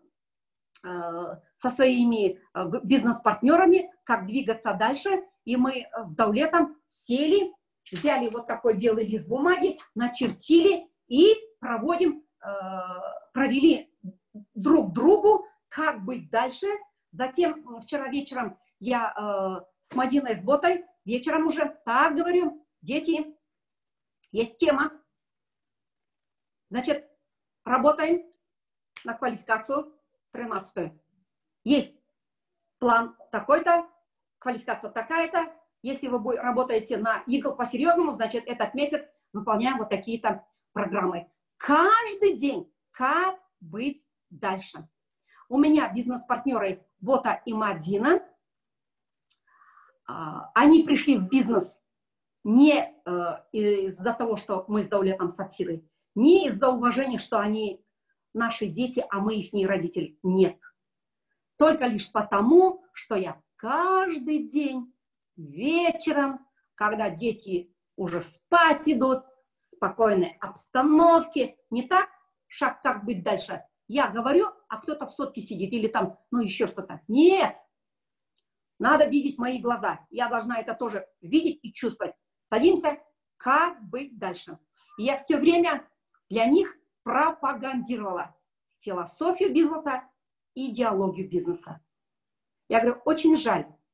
своими бизнес-партнерами, как двигаться дальше. И мы с Даулетом сели, взяли вот такой белый лист бумаги, начертили и провели друг другу, как быть дальше. Затем вчера вечером я с Мадиной, с Ботой, вечером уже так говорю, дети, есть тема, значит, работаем на квалификацию 13-ю. Есть план такой-то, квалификация такая-то. Если вы работаете на Eagle по-серьезному, значит, этот месяц выполняем вот такие-то программы. Каждый день, как быть дальше. У меня бизнес-партнеры Бота и Мадина. Они пришли в бизнес не из-за того, что мы с Даулетом Сапфирой, не из-за уважения, что они наши дети, а мы их родители. Нет. Только лишь потому, что я каждый день вечером, когда дети уже спать идут, в спокойной обстановке, не так, шаг, как быть дальше, я говорю, а кто-то в сотке сидит или там, ну еще что-то. Нет. Надо видеть мои глаза. Я должна это тоже видеть и чувствовать. Садимся, как быть дальше. И я все время для них пропагандировала философию бизнеса, идеологию бизнеса. Я говорю, очень жаль,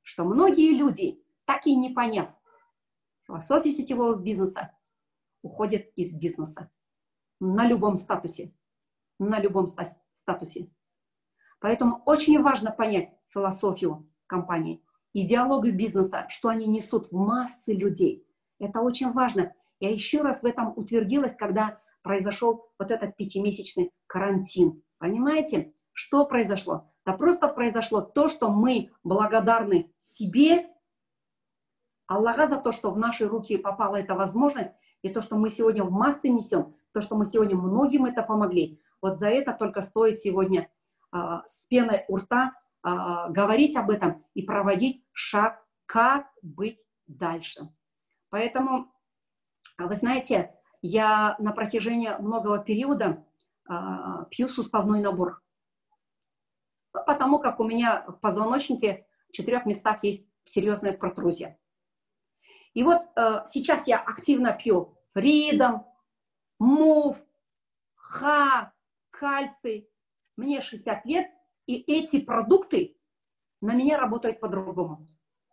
что многие люди, так и не поняв философию сетевого бизнеса, уходят из бизнеса на любом статусе. На любом статусе. Поэтому очень важно понять философию компании, идеологию бизнеса, что они несут в массы людей. Это очень важно. Я еще раз в этом утвердилась, когда произошел вот этот 5-месячный карантин. Понимаете, что произошло? Да просто произошло то, что мы благодарны себе, Аллаха за то, что в наши руки попала эта возможность, и то, что мы сегодня в массы несем, то, что мы сегодня многим это помогли. Вот за это только стоит сегодня с пеной у рта говорить об этом и проводить шаг, как быть дальше. Поэтому, вы знаете, я на протяжении многого периода пью суставной набор, потому как у меня в позвоночнике в 4 местах есть серьезная протрузия. И вот сейчас я активно пью Freedom, Move, Ха, кальций. Мне 60 лет, и эти продукты на меня работают по-другому.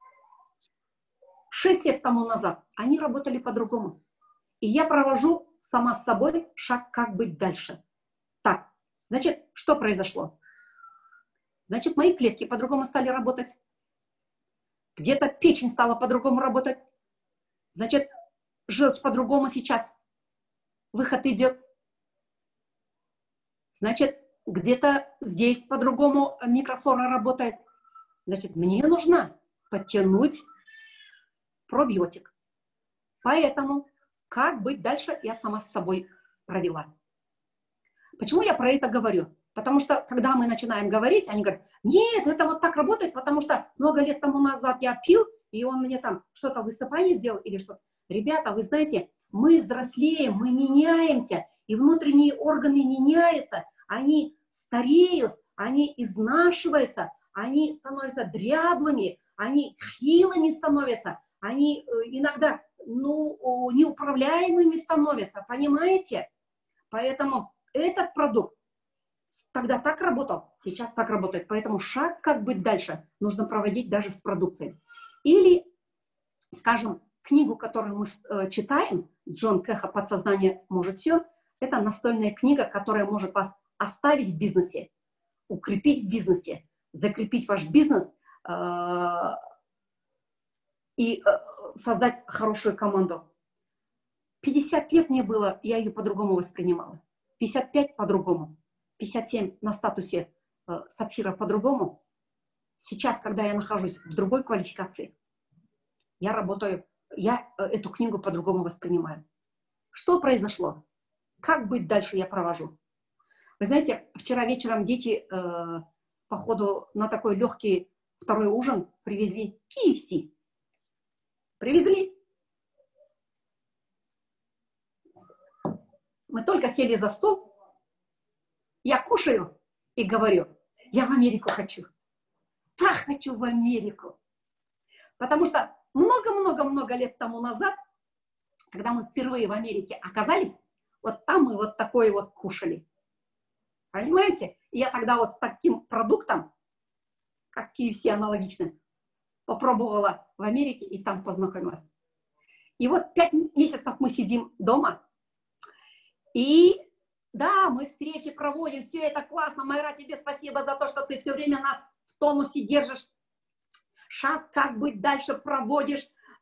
6 лет тому назад они работали по-другому. И я провожу сама с собой шаг, как быть дальше. Так, значит, что произошло? Значит, мои клетки по-другому стали работать. Где-то печень стала по-другому работать. Значит, желчь по-другому сейчас. Выход идет. Значит, где-то здесь по-другому микрофлора работает. Значит, мне нужно подтянуть пробиотик. Поэтому, как быть дальше, я сама с собой провела. Почему я про это говорю? Потому что, когда мы начинаем говорить, они говорят, нет, это вот так работает, потому что много лет тому назад я пил, и он мне там что-то выступление сделал или что-то. Ребята, вы знаете, мы взрослеем, мы меняемся, и внутренние органы меняются, они стареют, они изнашиваются, они становятся дряблыми, они хилыми становятся, они иногда неуправляемыми становятся, понимаете? Поэтому этот продукт тогда так работал, сейчас так работает. Поэтому шаг, как быть дальше, нужно проводить даже с продукцией. Или, скажем, книгу, которую мы читаем, Джон Кэха «Подсознание может все», это настольная книга, которая может вас оставить в бизнесе, укрепить в бизнесе, закрепить ваш бизнес и создать хорошую команду. 50 лет мне было, я ее по-другому воспринимала. 55 по-другому. 57 на статусе сапфира по-другому. Сейчас, когда я нахожусь в другой квалификации, я работаю, я эту книгу по-другому воспринимаю. Что произошло? Как быть дальше, я провожу. Вы знаете, вчера вечером дети, походу, на такой легкий второй ужин привезли KFC. Привезли. Мы только сели за стол, я кушаю и говорю, я в Америку хочу. Так хочу в Америку. Потому что много-много-много лет тому назад, когда мы впервые в Америке оказались, вот там мы вот такое вот кушали. Понимаете? И я тогда вот с таким продуктом, как KFC аналогично, попробовала в Америке и там познакомилась. И вот 5 месяцев мы сидим дома, и да, мы встречи проводим, все это классно. Майра, тебе спасибо за то, что ты все время нас в тонусе держишь. Шаг, как быть дальше, проводишь.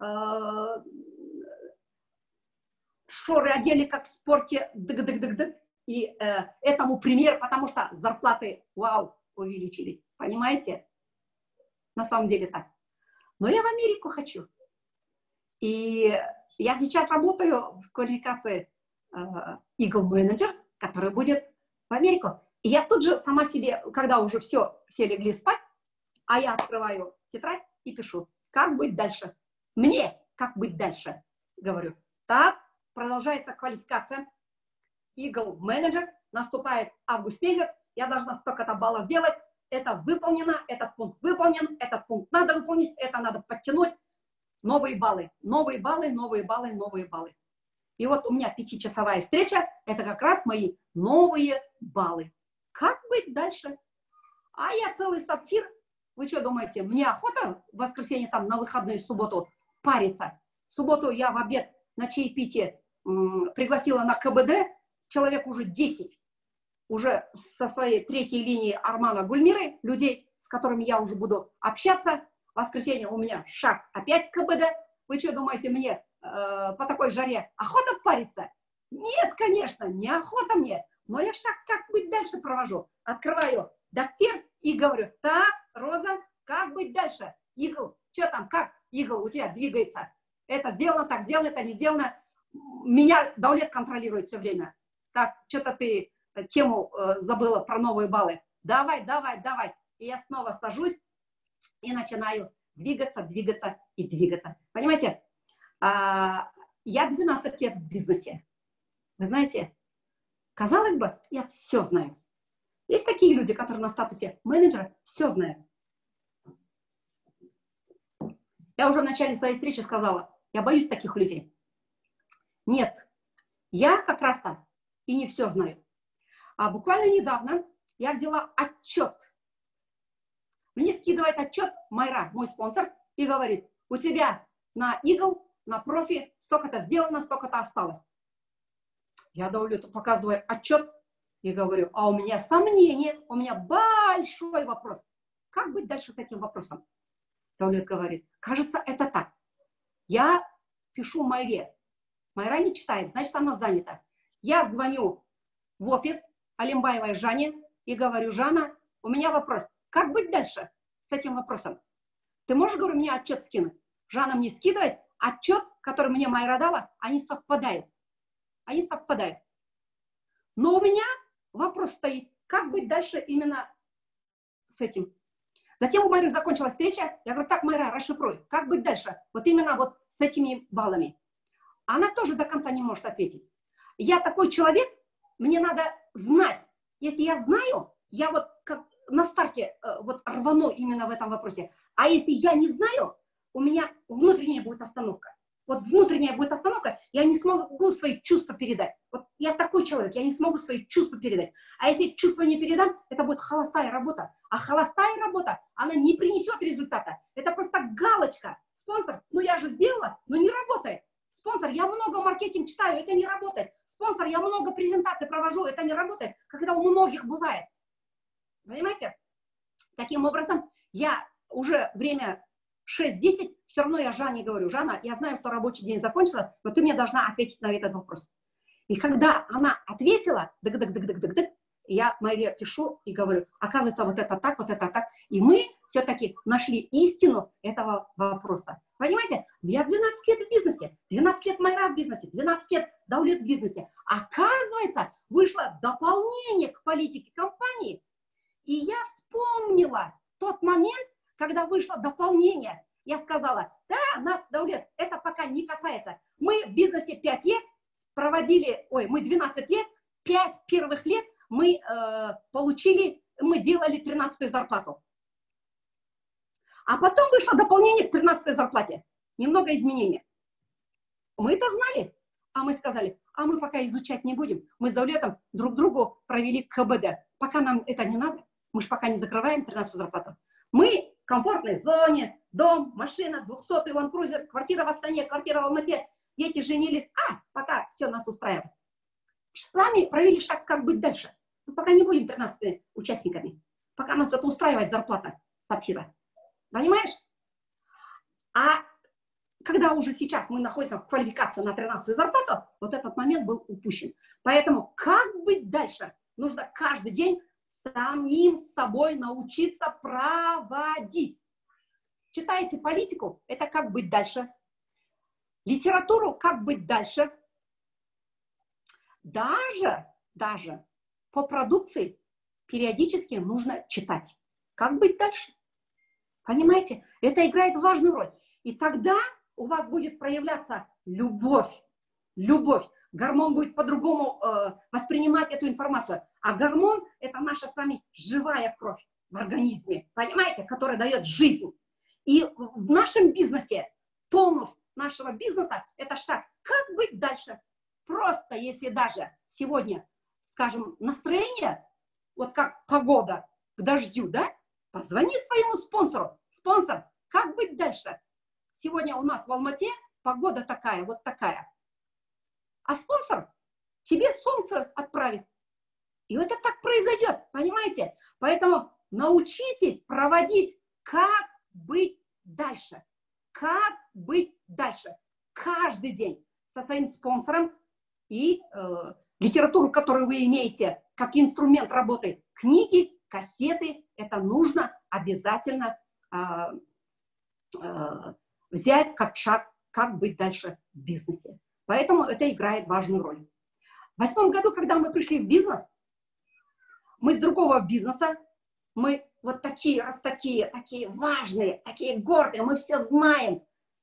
Шоры одели, как в спорте. Дык-дык-дык-дык. И этому пример, потому что зарплаты, вау, увеличились. Понимаете? На самом деле так. Но я в Америку хочу. И я сейчас работаю в квалификации Eagle Manager, который будет в Америку. И я тут же сама себе, когда уже все легли спать, а я открываю тетрадь и пишу, как быть дальше. Мне как быть дальше, говорю. Так, продолжается квалификация. Eagle Manager, наступает август месяц, я должна столько-то баллов сделать, это выполнено, этот пункт выполнен, этот пункт надо выполнить, это надо подтянуть. Новые баллы, новые баллы, новые баллы, новые баллы. И вот у меня 5-часовая встреча, это как раз мои новые баллы. Как быть дальше? А я целый сапфир Вы что думаете, мне охота в воскресенье там на выходные, в субботу париться? В субботу я в обед на чаепитие пригласила на КБД человек уже 10. Уже со своей третьей линии Армана Гульмиры, людей, с которыми я уже буду общаться. В воскресенье у меня шаг опять КБД. Вы что думаете, мне по такой жаре охота париться? Нет, конечно, не охота мне. Но я шаг как быть дальше провожу. Открываю дактер и говорю: так, Роза, как быть дальше? Игл, что там, как игл у тебя двигается? Это сделано, так сделано, это не сделано. Меня Даулет контролирует все время. Так, что-то ты тему забыла про новые баллы. Давай, давай, давай. И я снова сажусь и начинаю двигаться, двигаться и двигаться. Понимаете, я 12 лет в бизнесе. Вы знаете, казалось бы, я все знаю. Есть такие люди, которые на статусе менеджера все знают. Я уже в начале своей встречи сказала, я боюсь таких людей. Нет, я как раз-то и не все знаю. А буквально недавно я взяла отчет. Мне скидывает отчет Майра, мой спонсор, и говорит: у тебя на Eagle, на профи столько-то сделано, столько-то осталось. Я Даулету показываю отчет и говорю: а у меня сомнения, у меня большой вопрос. Как быть дальше с этим вопросом? Даулет говорит: кажется, это так. Я пишу Майре. Майра не читает, значит, она занята. Я звоню в офис Алимбаевой Жане и говорю: Жанна, у меня вопрос. Как быть дальше с этим вопросом? Ты можешь, говорю, мне отчет скинуть? Жанна мне скидывает отчет, который мне Майра дала, они совпадают. Они совпадают. Но у меня вопрос стоит, как быть дальше именно с этим. Затем у Майры закончилась встреча. Я говорю: так, Майра, расшифруй, как быть дальше? Вот именно вот с этими баллами. Она тоже до конца не может ответить. Я такой человек, мне надо знать. Если я знаю, я вот как на старте вот рвану именно в этом вопросе. А если я не знаю, у меня внутренняя будет остановка. Вот внутренняя будет остановка, я не смогу свои чувства передать. Вот я такой человек, я не смогу свои чувства передать. А если чувства не передам, это будет холостая работа. А холостая работа, она не принесет результата. Это просто галочка. Спонсор, ну я же сделала, но не работает. Спонсор, я много маркетинг читаю, это не работает. Спонсор, я много презентаций провожу, это не работает, когда у многих бывает. Понимаете? Таким образом, я уже время 6-10, все равно я Жанне говорю: Жанна, я знаю, что рабочий день закончился, но ты мне должна ответить на этот вопрос. И когда она ответила, я Майре пишу и говорю: оказывается, вот это так, вот это так. И мы все-таки нашли истину этого вопроса. Понимаете, я 12 лет в бизнесе, 12 лет Майра в бизнесе, 12 лет Даулет в бизнесе. Оказывается, вышло дополнение к политике компании. И я вспомнила тот момент, когда вышло дополнение. Я сказала: да, нас, Даулет, это пока не касается. Мы в бизнесе 5 лет проводили, мы 12 лет, 5 первых лет мы мы делали 13-ю зарплату. А потом вышло дополнение к 13-й зарплате. Немного изменений. Мы это знали. А мы сказали: а мы пока изучать не будем. Мы с Даулетом друг другу провели КБД. Пока нам это не надо. Мы же пока не закрываем 13-ю зарплату. Мы в комфортной зоне, дом, машина, 200-й Land Cruiser, квартира в Астане, квартира в Алмате, дети женились. Пока все нас устраивает. Сами провели шаг, как быть дальше. Мы пока не будем 13 участниками. Пока нас это устраивает зарплата Сапфира. Понимаешь? А когда уже сейчас мы находимся в квалификации на 13-ю зарплату, вот этот момент был упущен. Поэтому как быть дальше? Нужно каждый день самим с собой научиться проводить. Читаете политику, это как быть дальше. Литературу, как быть дальше. Даже по продукции периодически нужно читать. Как быть дальше? Понимаете? Это играет важную роль. И тогда у вас будет проявляться любовь. Любовь. Гормон будет по-другому воспринимать эту информацию. А гормон – это наша с вами живая кровь в организме, понимаете, которая дает жизнь. И в нашем бизнесе, тонус нашего бизнеса – это шаг. Как быть дальше? Просто если даже сегодня, скажем, настроение, вот как погода к дождю, да? Позвони своему спонсору. Спонсор, как быть дальше? Сегодня у нас в Алмате погода такая, вот такая. А спонсор тебе солнце отправит. И вот это так произойдет, понимаете? Поэтому научитесь проводить, как быть дальше. Как быть дальше. Каждый день со своим спонсором и литературу, которую вы имеете, как инструмент работы, книги, кассеты, это нужно обязательно взять как шаг, как быть дальше в бизнесе. Поэтому это играет важную роль. В 2008 году, когда мы пришли в бизнес, мы с другого бизнеса, мы вот такие, раз такие важные, такие гордые, мы все знаем.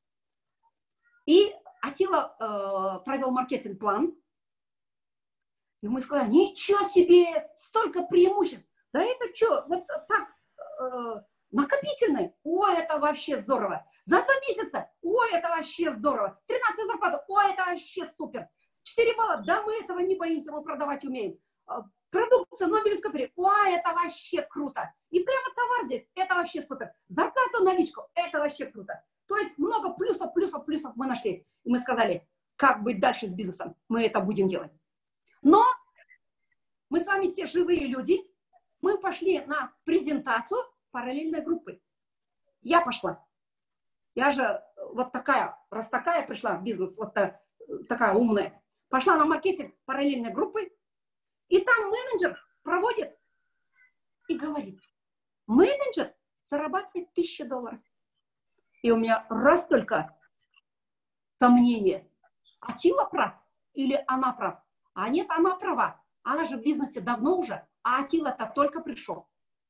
И Атила провел маркетинг-план, и мы сказали, ничего себе, столько преимуществ. Да это что, вот так накопительный? Ой, это вообще здорово. За 2 месяца? Ой, это вообще здорово. 13 зарплата? Ой, это вообще супер. 4 балла? Да мы этого не боимся, мы продавать умеем. Продукция Нобелевской премии? Ой, это вообще круто. И прямо товар здесь? Это вообще супер. Зарплату, наличку? Это вообще круто. То есть много плюсов мы нашли. И мы сказали, как быть дальше с бизнесом? Мы это будем делать. Но мы с вами все живые люди. Мы пошли на презентацию параллельной группы. Я пошла. Я же вот такая, раз такая пришла в бизнес, вот такая умная. Пошла на маркетинг параллельной группы. И там менеджер проводит и говорит, менеджер зарабатывает $1000. И у меня раз только сомнение, Атила прав или она прав? А нет, она права. Она же в бизнесе давно уже, а Атила-то только пришел.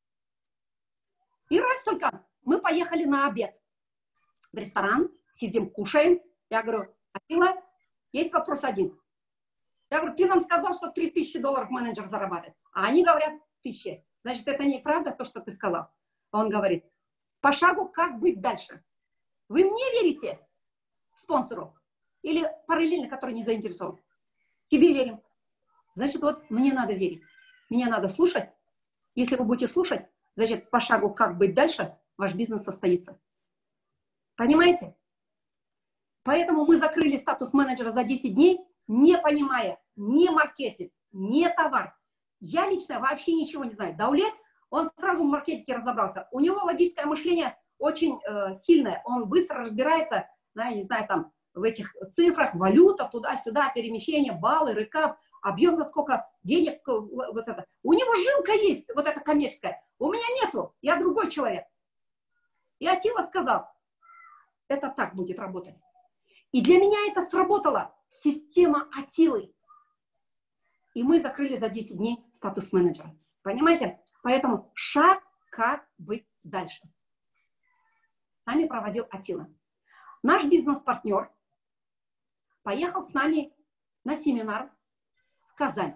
И раз только мы поехали на обед в ресторан, сидим, кушаем. Я говорю, Атила, есть вопрос один. Я говорю, ты нам сказал, что $3000 менеджер зарабатывает. А они говорят 1000. Значит, это неправда, то, что ты сказал. Он говорит, по шагу, как быть дальше. Вы мне верите, спонсору? Или параллельно, который не заинтересован? Тебе верим. Значит, вот мне надо верить. Меня надо слушать. Если вы будете слушать, значит, по шагу, как быть дальше, ваш бизнес состоится. Понимаете? Поэтому мы закрыли статус менеджера за 10 дней, не понимая ни маркетинг, ни товар. Я лично вообще ничего не знаю. Даулет, он сразу в маркетинге разобрался. У него логическое мышление очень сильное. Он быстро разбирается, да, я не знаю, там, в этих цифрах, валюта, туда-сюда, перемещение, баллы, рекап, объем за сколько денег, вот это. У него жилка есть, вот эта коммерческая. У меня нету, я другой человек. И Атила сказал, это так будет работать. И для меня это сработало. Система Атилы. И мы закрыли за 10 дней статус менеджера. Понимаете? Поэтому шаг, как быть дальше. Нами проводил Атила. Наш бизнес-партнер поехал с нами на семинар в Казань.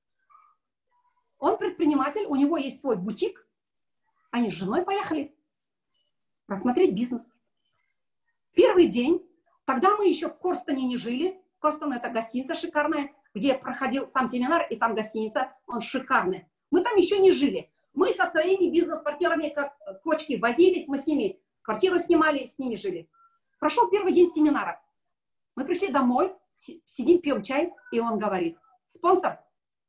Он предприниматель, у него есть свой бутик. Они с женой поехали рассмотреть бизнес. Первый день, тогда мы еще в Корстоне не жили. Корстон — это гостиница шикарная, где проходил сам семинар, и там гостиница, он шикарный. Мы там еще не жили. Мы со своими бизнес-партнерами, как кочки, возились, мы с ними квартиру снимали, с ними жили. Прошел первый день семинара. Мы пришли домой, сидим, пьем чай, и он говорит, спонсор,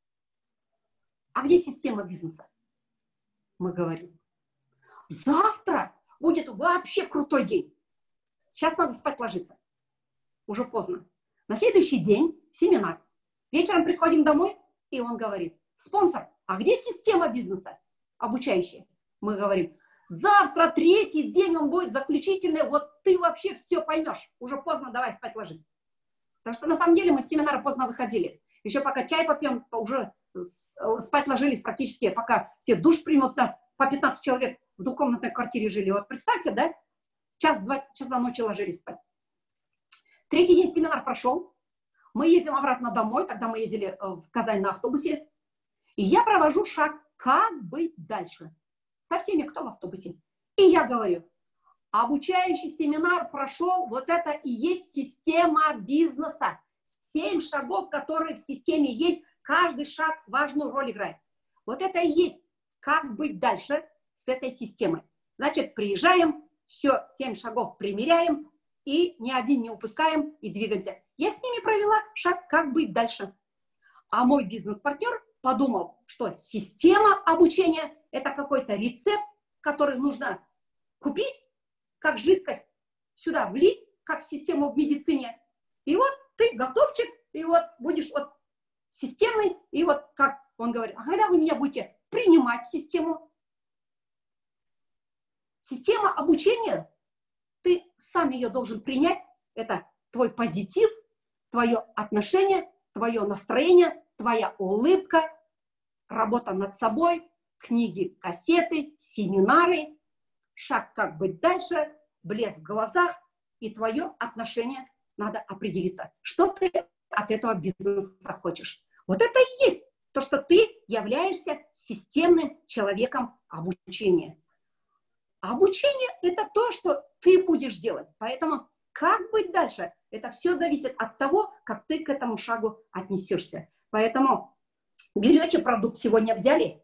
а где система бизнеса? Мы говорим, завтра будет вообще крутой день. Сейчас надо спать ложиться. Уже поздно. На следующий день семинар. Вечером приходим домой, и он говорит, спонсор, а где система бизнеса обучающая? Мы говорим, завтра 3-й день он будет заключительный, вот ты вообще все поймешь. Уже поздно, давай спать ложись. Потому что на самом деле мы с семинара поздно выходили. Еще пока чай попьем, уже спать ложились практически, пока все душ примут нас, по 15 человек в двухкомнатной квартире жили. Вот представьте, да? 1-2 часа ночи ложились спать. 3-й день семинар прошел. Мы едем обратно домой, тогда мы ездили в Казань на автобусе. И я провожу шаг, как быть дальше. Со всеми, кто в автобусе. И я говорю, обучающий семинар прошел, вот это и есть система бизнеса. 7 шагов, которые в системе есть, каждый шаг важную роль играет. Вот это и есть, как быть дальше с этой системой. Значит, приезжаем, все, 7 шагов примеряем, и ни один не упускаем, и двигаемся. Я с ними провела шаг, как быть дальше. А мой бизнес-партнер подумал, что система обучения – это какой-то рецепт, который нужно купить, как жидкость, сюда влить, как систему в медицине. И вот ты готовчик, и вот будешь вот системный, и вот как он говорит, а когда вы меня будете принимать систему? Система обучения, ты сам ее должен принять, это твой позитив, твое отношение, твое настроение, твоя улыбка, работа над собой, книги, кассеты, семинары, шаг как быть дальше, блеск в глазах и твое отношение. Надо определиться, что ты от этого бизнеса хочешь. Вот это и есть то, что ты являешься системным человеком обучения. Обучение – это то, что ты будешь делать. Поэтому как быть дальше? Это все зависит от того, как ты к этому шагу отнесешься. Поэтому берете продукт, сегодня взяли,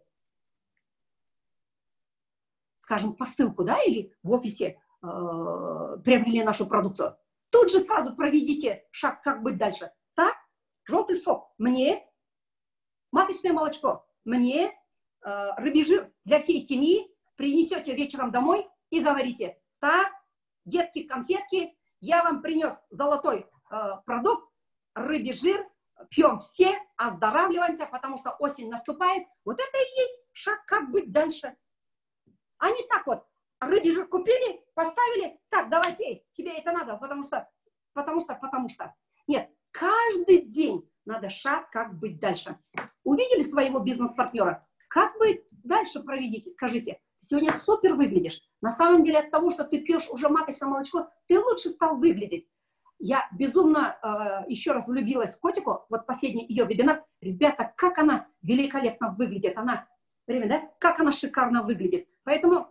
скажем, посылку, да, или в офисе приобрели нашу продукцию. Тут же сразу проведите шаг, как быть дальше. Так, желтый сок мне, маточное молочко мне, рыбий жир для всей семьи, принесете вечером домой и говорите, так, детки, конфетки, я вам принес золотой продукт, рыбий жир, пьем все, оздоравливаемся, потому что осень наступает. Вот это и есть шаг, как быть дальше. А не так вот, рыбий жир купили, поставили, так, давай пей, тебе это надо, потому что. Нет, каждый день надо шаг, как быть дальше. Увидели своего бизнес-партнера? Как быть дальше проведите, скажите. Сегодня супер выглядишь. На самом деле от того, что ты пьешь уже маточное молочко, ты лучше стал выглядеть. Я безумно еще раз влюбилась в котику. Вот последний ее вебинар. Ребята, как она великолепно выглядит. Она, да? Как она шикарно выглядит. Поэтому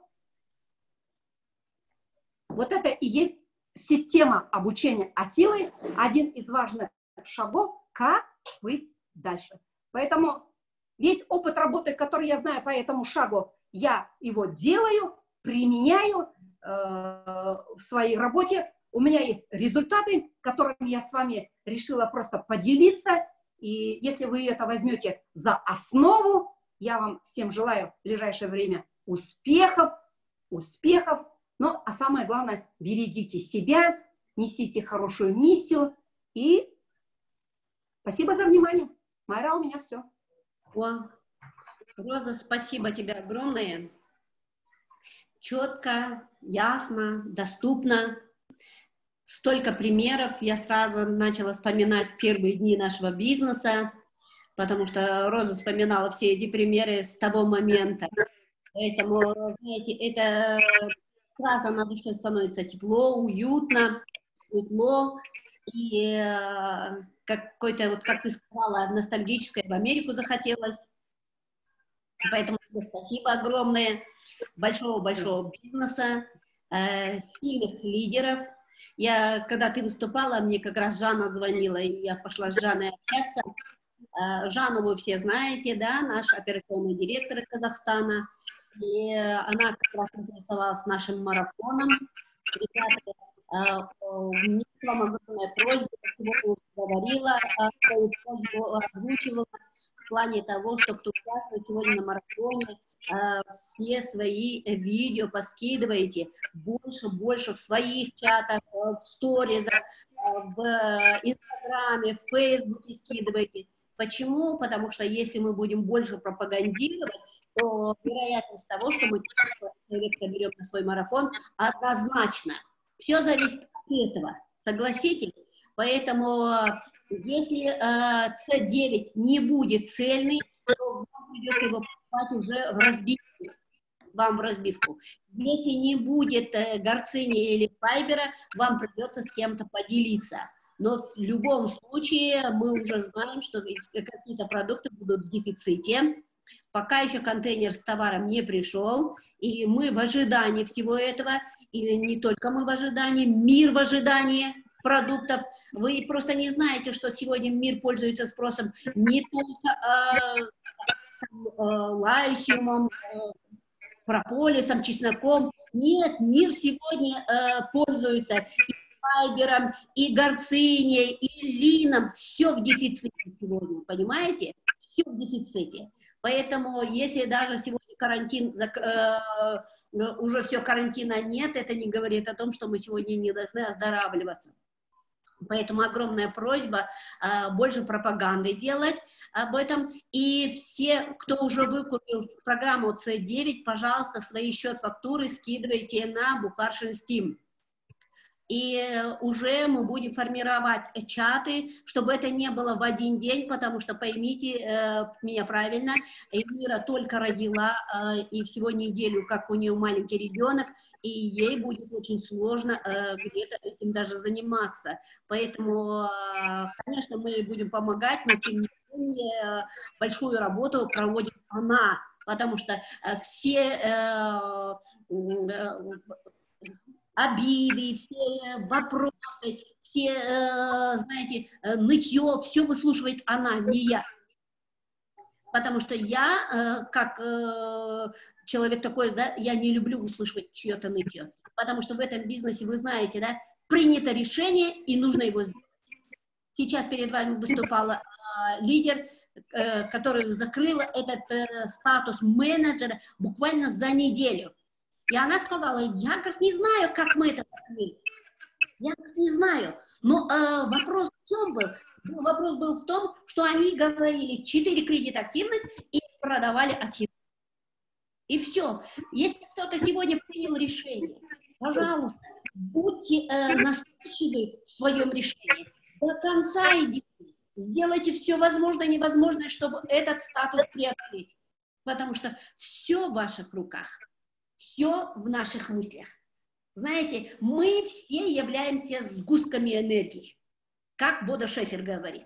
вот это и есть система обучения Атилы. Один из важных шагов, как быть дальше. Поэтому весь опыт работы, который я знаю по этому шагу, я его делаю, применяю в своей работе. У меня есть результаты, которыми я с вами решила просто поделиться. И если вы это возьмете за основу, я вам всем желаю в ближайшее время успехов. Ну, а самое главное, берегите себя, несите хорошую миссию. И спасибо за внимание. Майра, у меня все. Роза, спасибо тебе огромное. Четко, ясно, доступно. Столько примеров. Я сразу начала вспоминать первые дни нашего бизнеса, потому что Роза вспоминала все эти примеры с того момента. Поэтому, знаете, это сразу на душе становится тепло, уютно, светло. И какой-то, вот как ты сказала, ностальгическое в Америку захотелось. Поэтому тебе спасибо огромное, большого-большого бизнеса, сильных лидеров. Когда ты выступала, мне как раз Жанна звонила, и я пошла с Жанной общаться. Жанну вы все знаете, да, наш операционный директор из Казахстана, и она как раз интересовалась нашим марафоном. Ребята, у меня к вам огромная просьба, я сегодня уже говорила, свою просьбу озвучивала, в плане того, что кто участвует сегодня на марафоне, все свои видео поскидывайте больше в своих чатах, в сторизах, в Инстаграме, в Фейсбуке скидывайте. Почему? Потому что если мы будем больше пропагандировать, то вероятность того, что мы человек соберем на свой марафон, однозначно. Все зависит от этого. Согласитесь? Поэтому, если С9 не будет цельный, то вам придется его покупать уже в разбивку. Если не будет Гарцини или Файбера, вам придется с кем-то поделиться. Но в любом случае мы уже знаем, что какие-то продукты будут в дефиците. Пока еще контейнер с товаром не пришел, и мы в ожидании всего этого, и не только мы в ожидании, мир в ожидании продуктов. Вы просто не знаете, что сегодня мир пользуется спросом не только лайсиумом, прополисом, чесноком. Нет, мир сегодня пользуется и файбером, и горцинией, и лином. Все в дефиците сегодня, понимаете? Все в дефиците. Поэтому, если даже сегодня карантин, уже все, карантина нет, это не говорит о том, что мы сегодня не должны оздоравливаться. Поэтому огромная просьба больше пропаганды делать об этом. И все, кто уже выкупил программу C9, пожалуйста, свои счет-фактуры скидывайте на Bukharshin Steam. И уже мы будем формировать чаты, чтобы это не было в один день, потому что, поймите меня правильно, Эльмира только родила, и всего неделю, как у нее маленький ребенок, и ей будет очень сложно где-то этим даже заниматься. Поэтому, конечно, мы будем помогать, но тем не менее большую работу проводит она, потому что все обиды, все вопросы, все, знаете, нытье, все выслушивает она, не я. Потому что я, как человек такой, да, я не люблю выслушивать чье-то нытье. Потому что в этом бизнесе, вы знаете, да, принято решение, и нужно его сделать. Сейчас перед вами выступала лидер, которая закрыла этот статус менеджера буквально за неделю. И она сказала, я, как не знаю, как мы это сделали. Я как не знаю. Но вопрос в чем был? Вопрос был в том, что они говорили 4 кредита активность и продавали активность. И все. Если кто-то сегодня принял решение, пожалуйста, будьте настойчивы в своем решении. До конца идите. Сделайте все возможное и невозможное, чтобы этот статус преодолеть. Потому что все в ваших руках. Все в наших мыслях. Знаете, мы все являемся сгустками энергии, как Бодо Шефер говорит.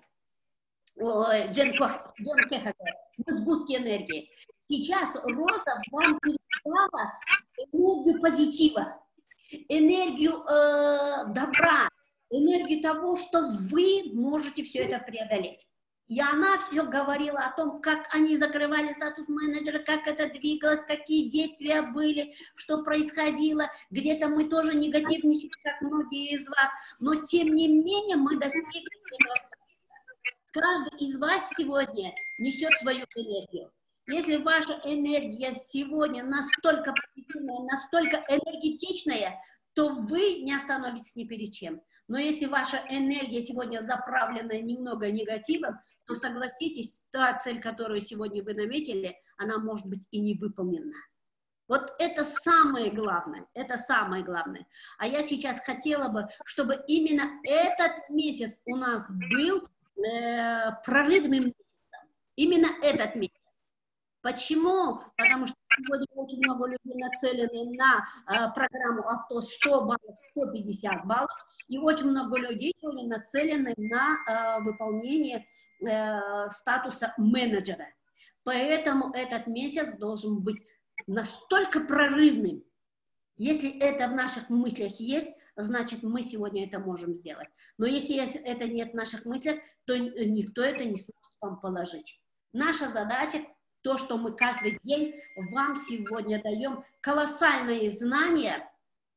Джен Кеха говорит, мы сгустки энергии. Сейчас Роза вам передала энергию позитива, энергию добра, энергию того, что вы можете все это преодолеть. И она все говорила о том, как они закрывали статус менеджера, как это двигалось, какие действия были, что происходило. Где-то мы тоже негативничали, как многие из вас. Но, тем не менее, мы достигли этого статуса. Каждый из вас сегодня несет свою энергию. Если ваша энергия сегодня настолько позитивная, настолько энергетичная, то вы не остановитесь ни перед чем. Но если ваша энергия сегодня заправлена немного негативом, то согласитесь, та цель, которую сегодня вы наметили, она может быть и не выполнена. Вот это самое главное, это самое главное. А я сейчас хотела бы, чтобы именно этот месяц у нас был прорывным месяцем. Именно этот месяц. Почему? Потому что сегодня очень много людей нацелены на программу авто 100 баллов, 150 баллов, и очень много людей сегодня нацелены на выполнение статуса менеджера. Поэтому этот месяц должен быть настолько прорывным. Если это в наших мыслях есть, значит, мы сегодня это можем сделать. Но если это нет в наших мыслях, то никто это не сможет вам положить. Наша задача — то, что мы каждый день вам сегодня даем колоссальные знания,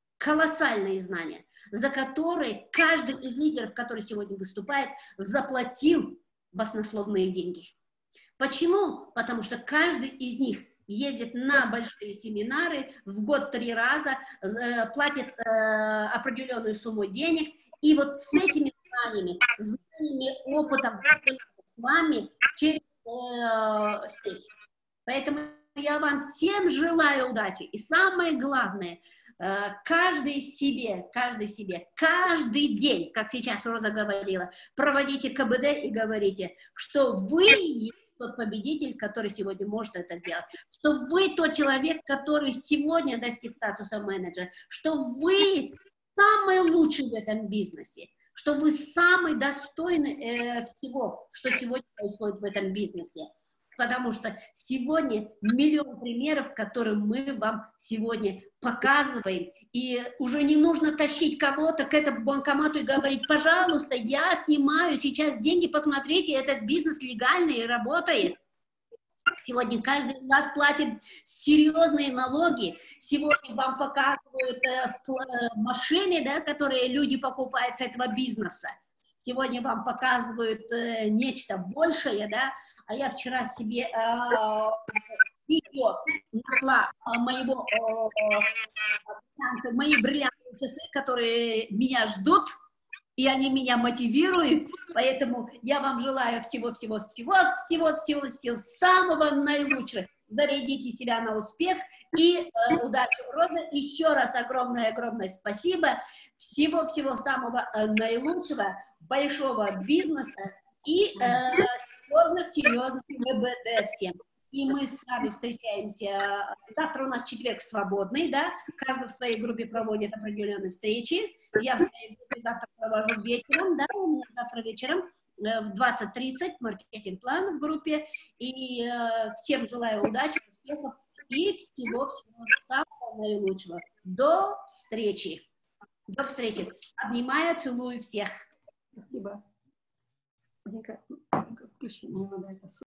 за которые каждый из лидеров, который сегодня выступает, заплатил баснословные деньги. Почему? Потому что каждый из них ездит на большие семинары, в год 3 раза, платит определенную сумму денег, и вот с этими знаниями, опытом с вами через сеть. Поэтому я вам всем желаю удачи. И самое главное, каждый себе, каждый день, как сейчас Роза говорила, проводите КБД и говорите, что вы есть тот победитель, который сегодня может это сделать, что вы тот человек, который сегодня достиг статуса менеджера, что вы самый лучший в этом бизнесе, что вы самый достойный всего, что сегодня происходит в этом бизнесе. Потому что сегодня миллион примеров, которые мы вам сегодня показываем. И уже не нужно тащить кого-то к этому банкомату и говорить, пожалуйста, я снимаю сейчас деньги, посмотрите, этот бизнес легальный и работает. Сегодня каждый из вас платит серьезные налоги. Сегодня вам показывают машины, да, которые люди покупают с этого бизнеса. Сегодня вам показывают нечто большее, да. А я вчера себе видео нашла мои бриллиантовые часы, которые меня ждут, и они меня мотивируют, поэтому я вам желаю всего-всего-всего самого наилучшего. Зарядите себя на успех и удачи, Роза. Еще раз огромное-огромное спасибо. Всего-всего самого наилучшего, большого бизнеса и серьезных ВБТ всем. И мы с вами встречаемся. Завтра у нас четверг свободный, да? Каждый в своей группе проводит определенные встречи. Я в своей группе завтра провожу вечером, да? У меня завтра вечером в 20:30 маркетинг-план в группе. И всем желаю удачи, успехов и всего-всего самого наилучшего. До встречи. До встречи. Обнимаю, целую всех. Спасибо. Включи, мне надо это.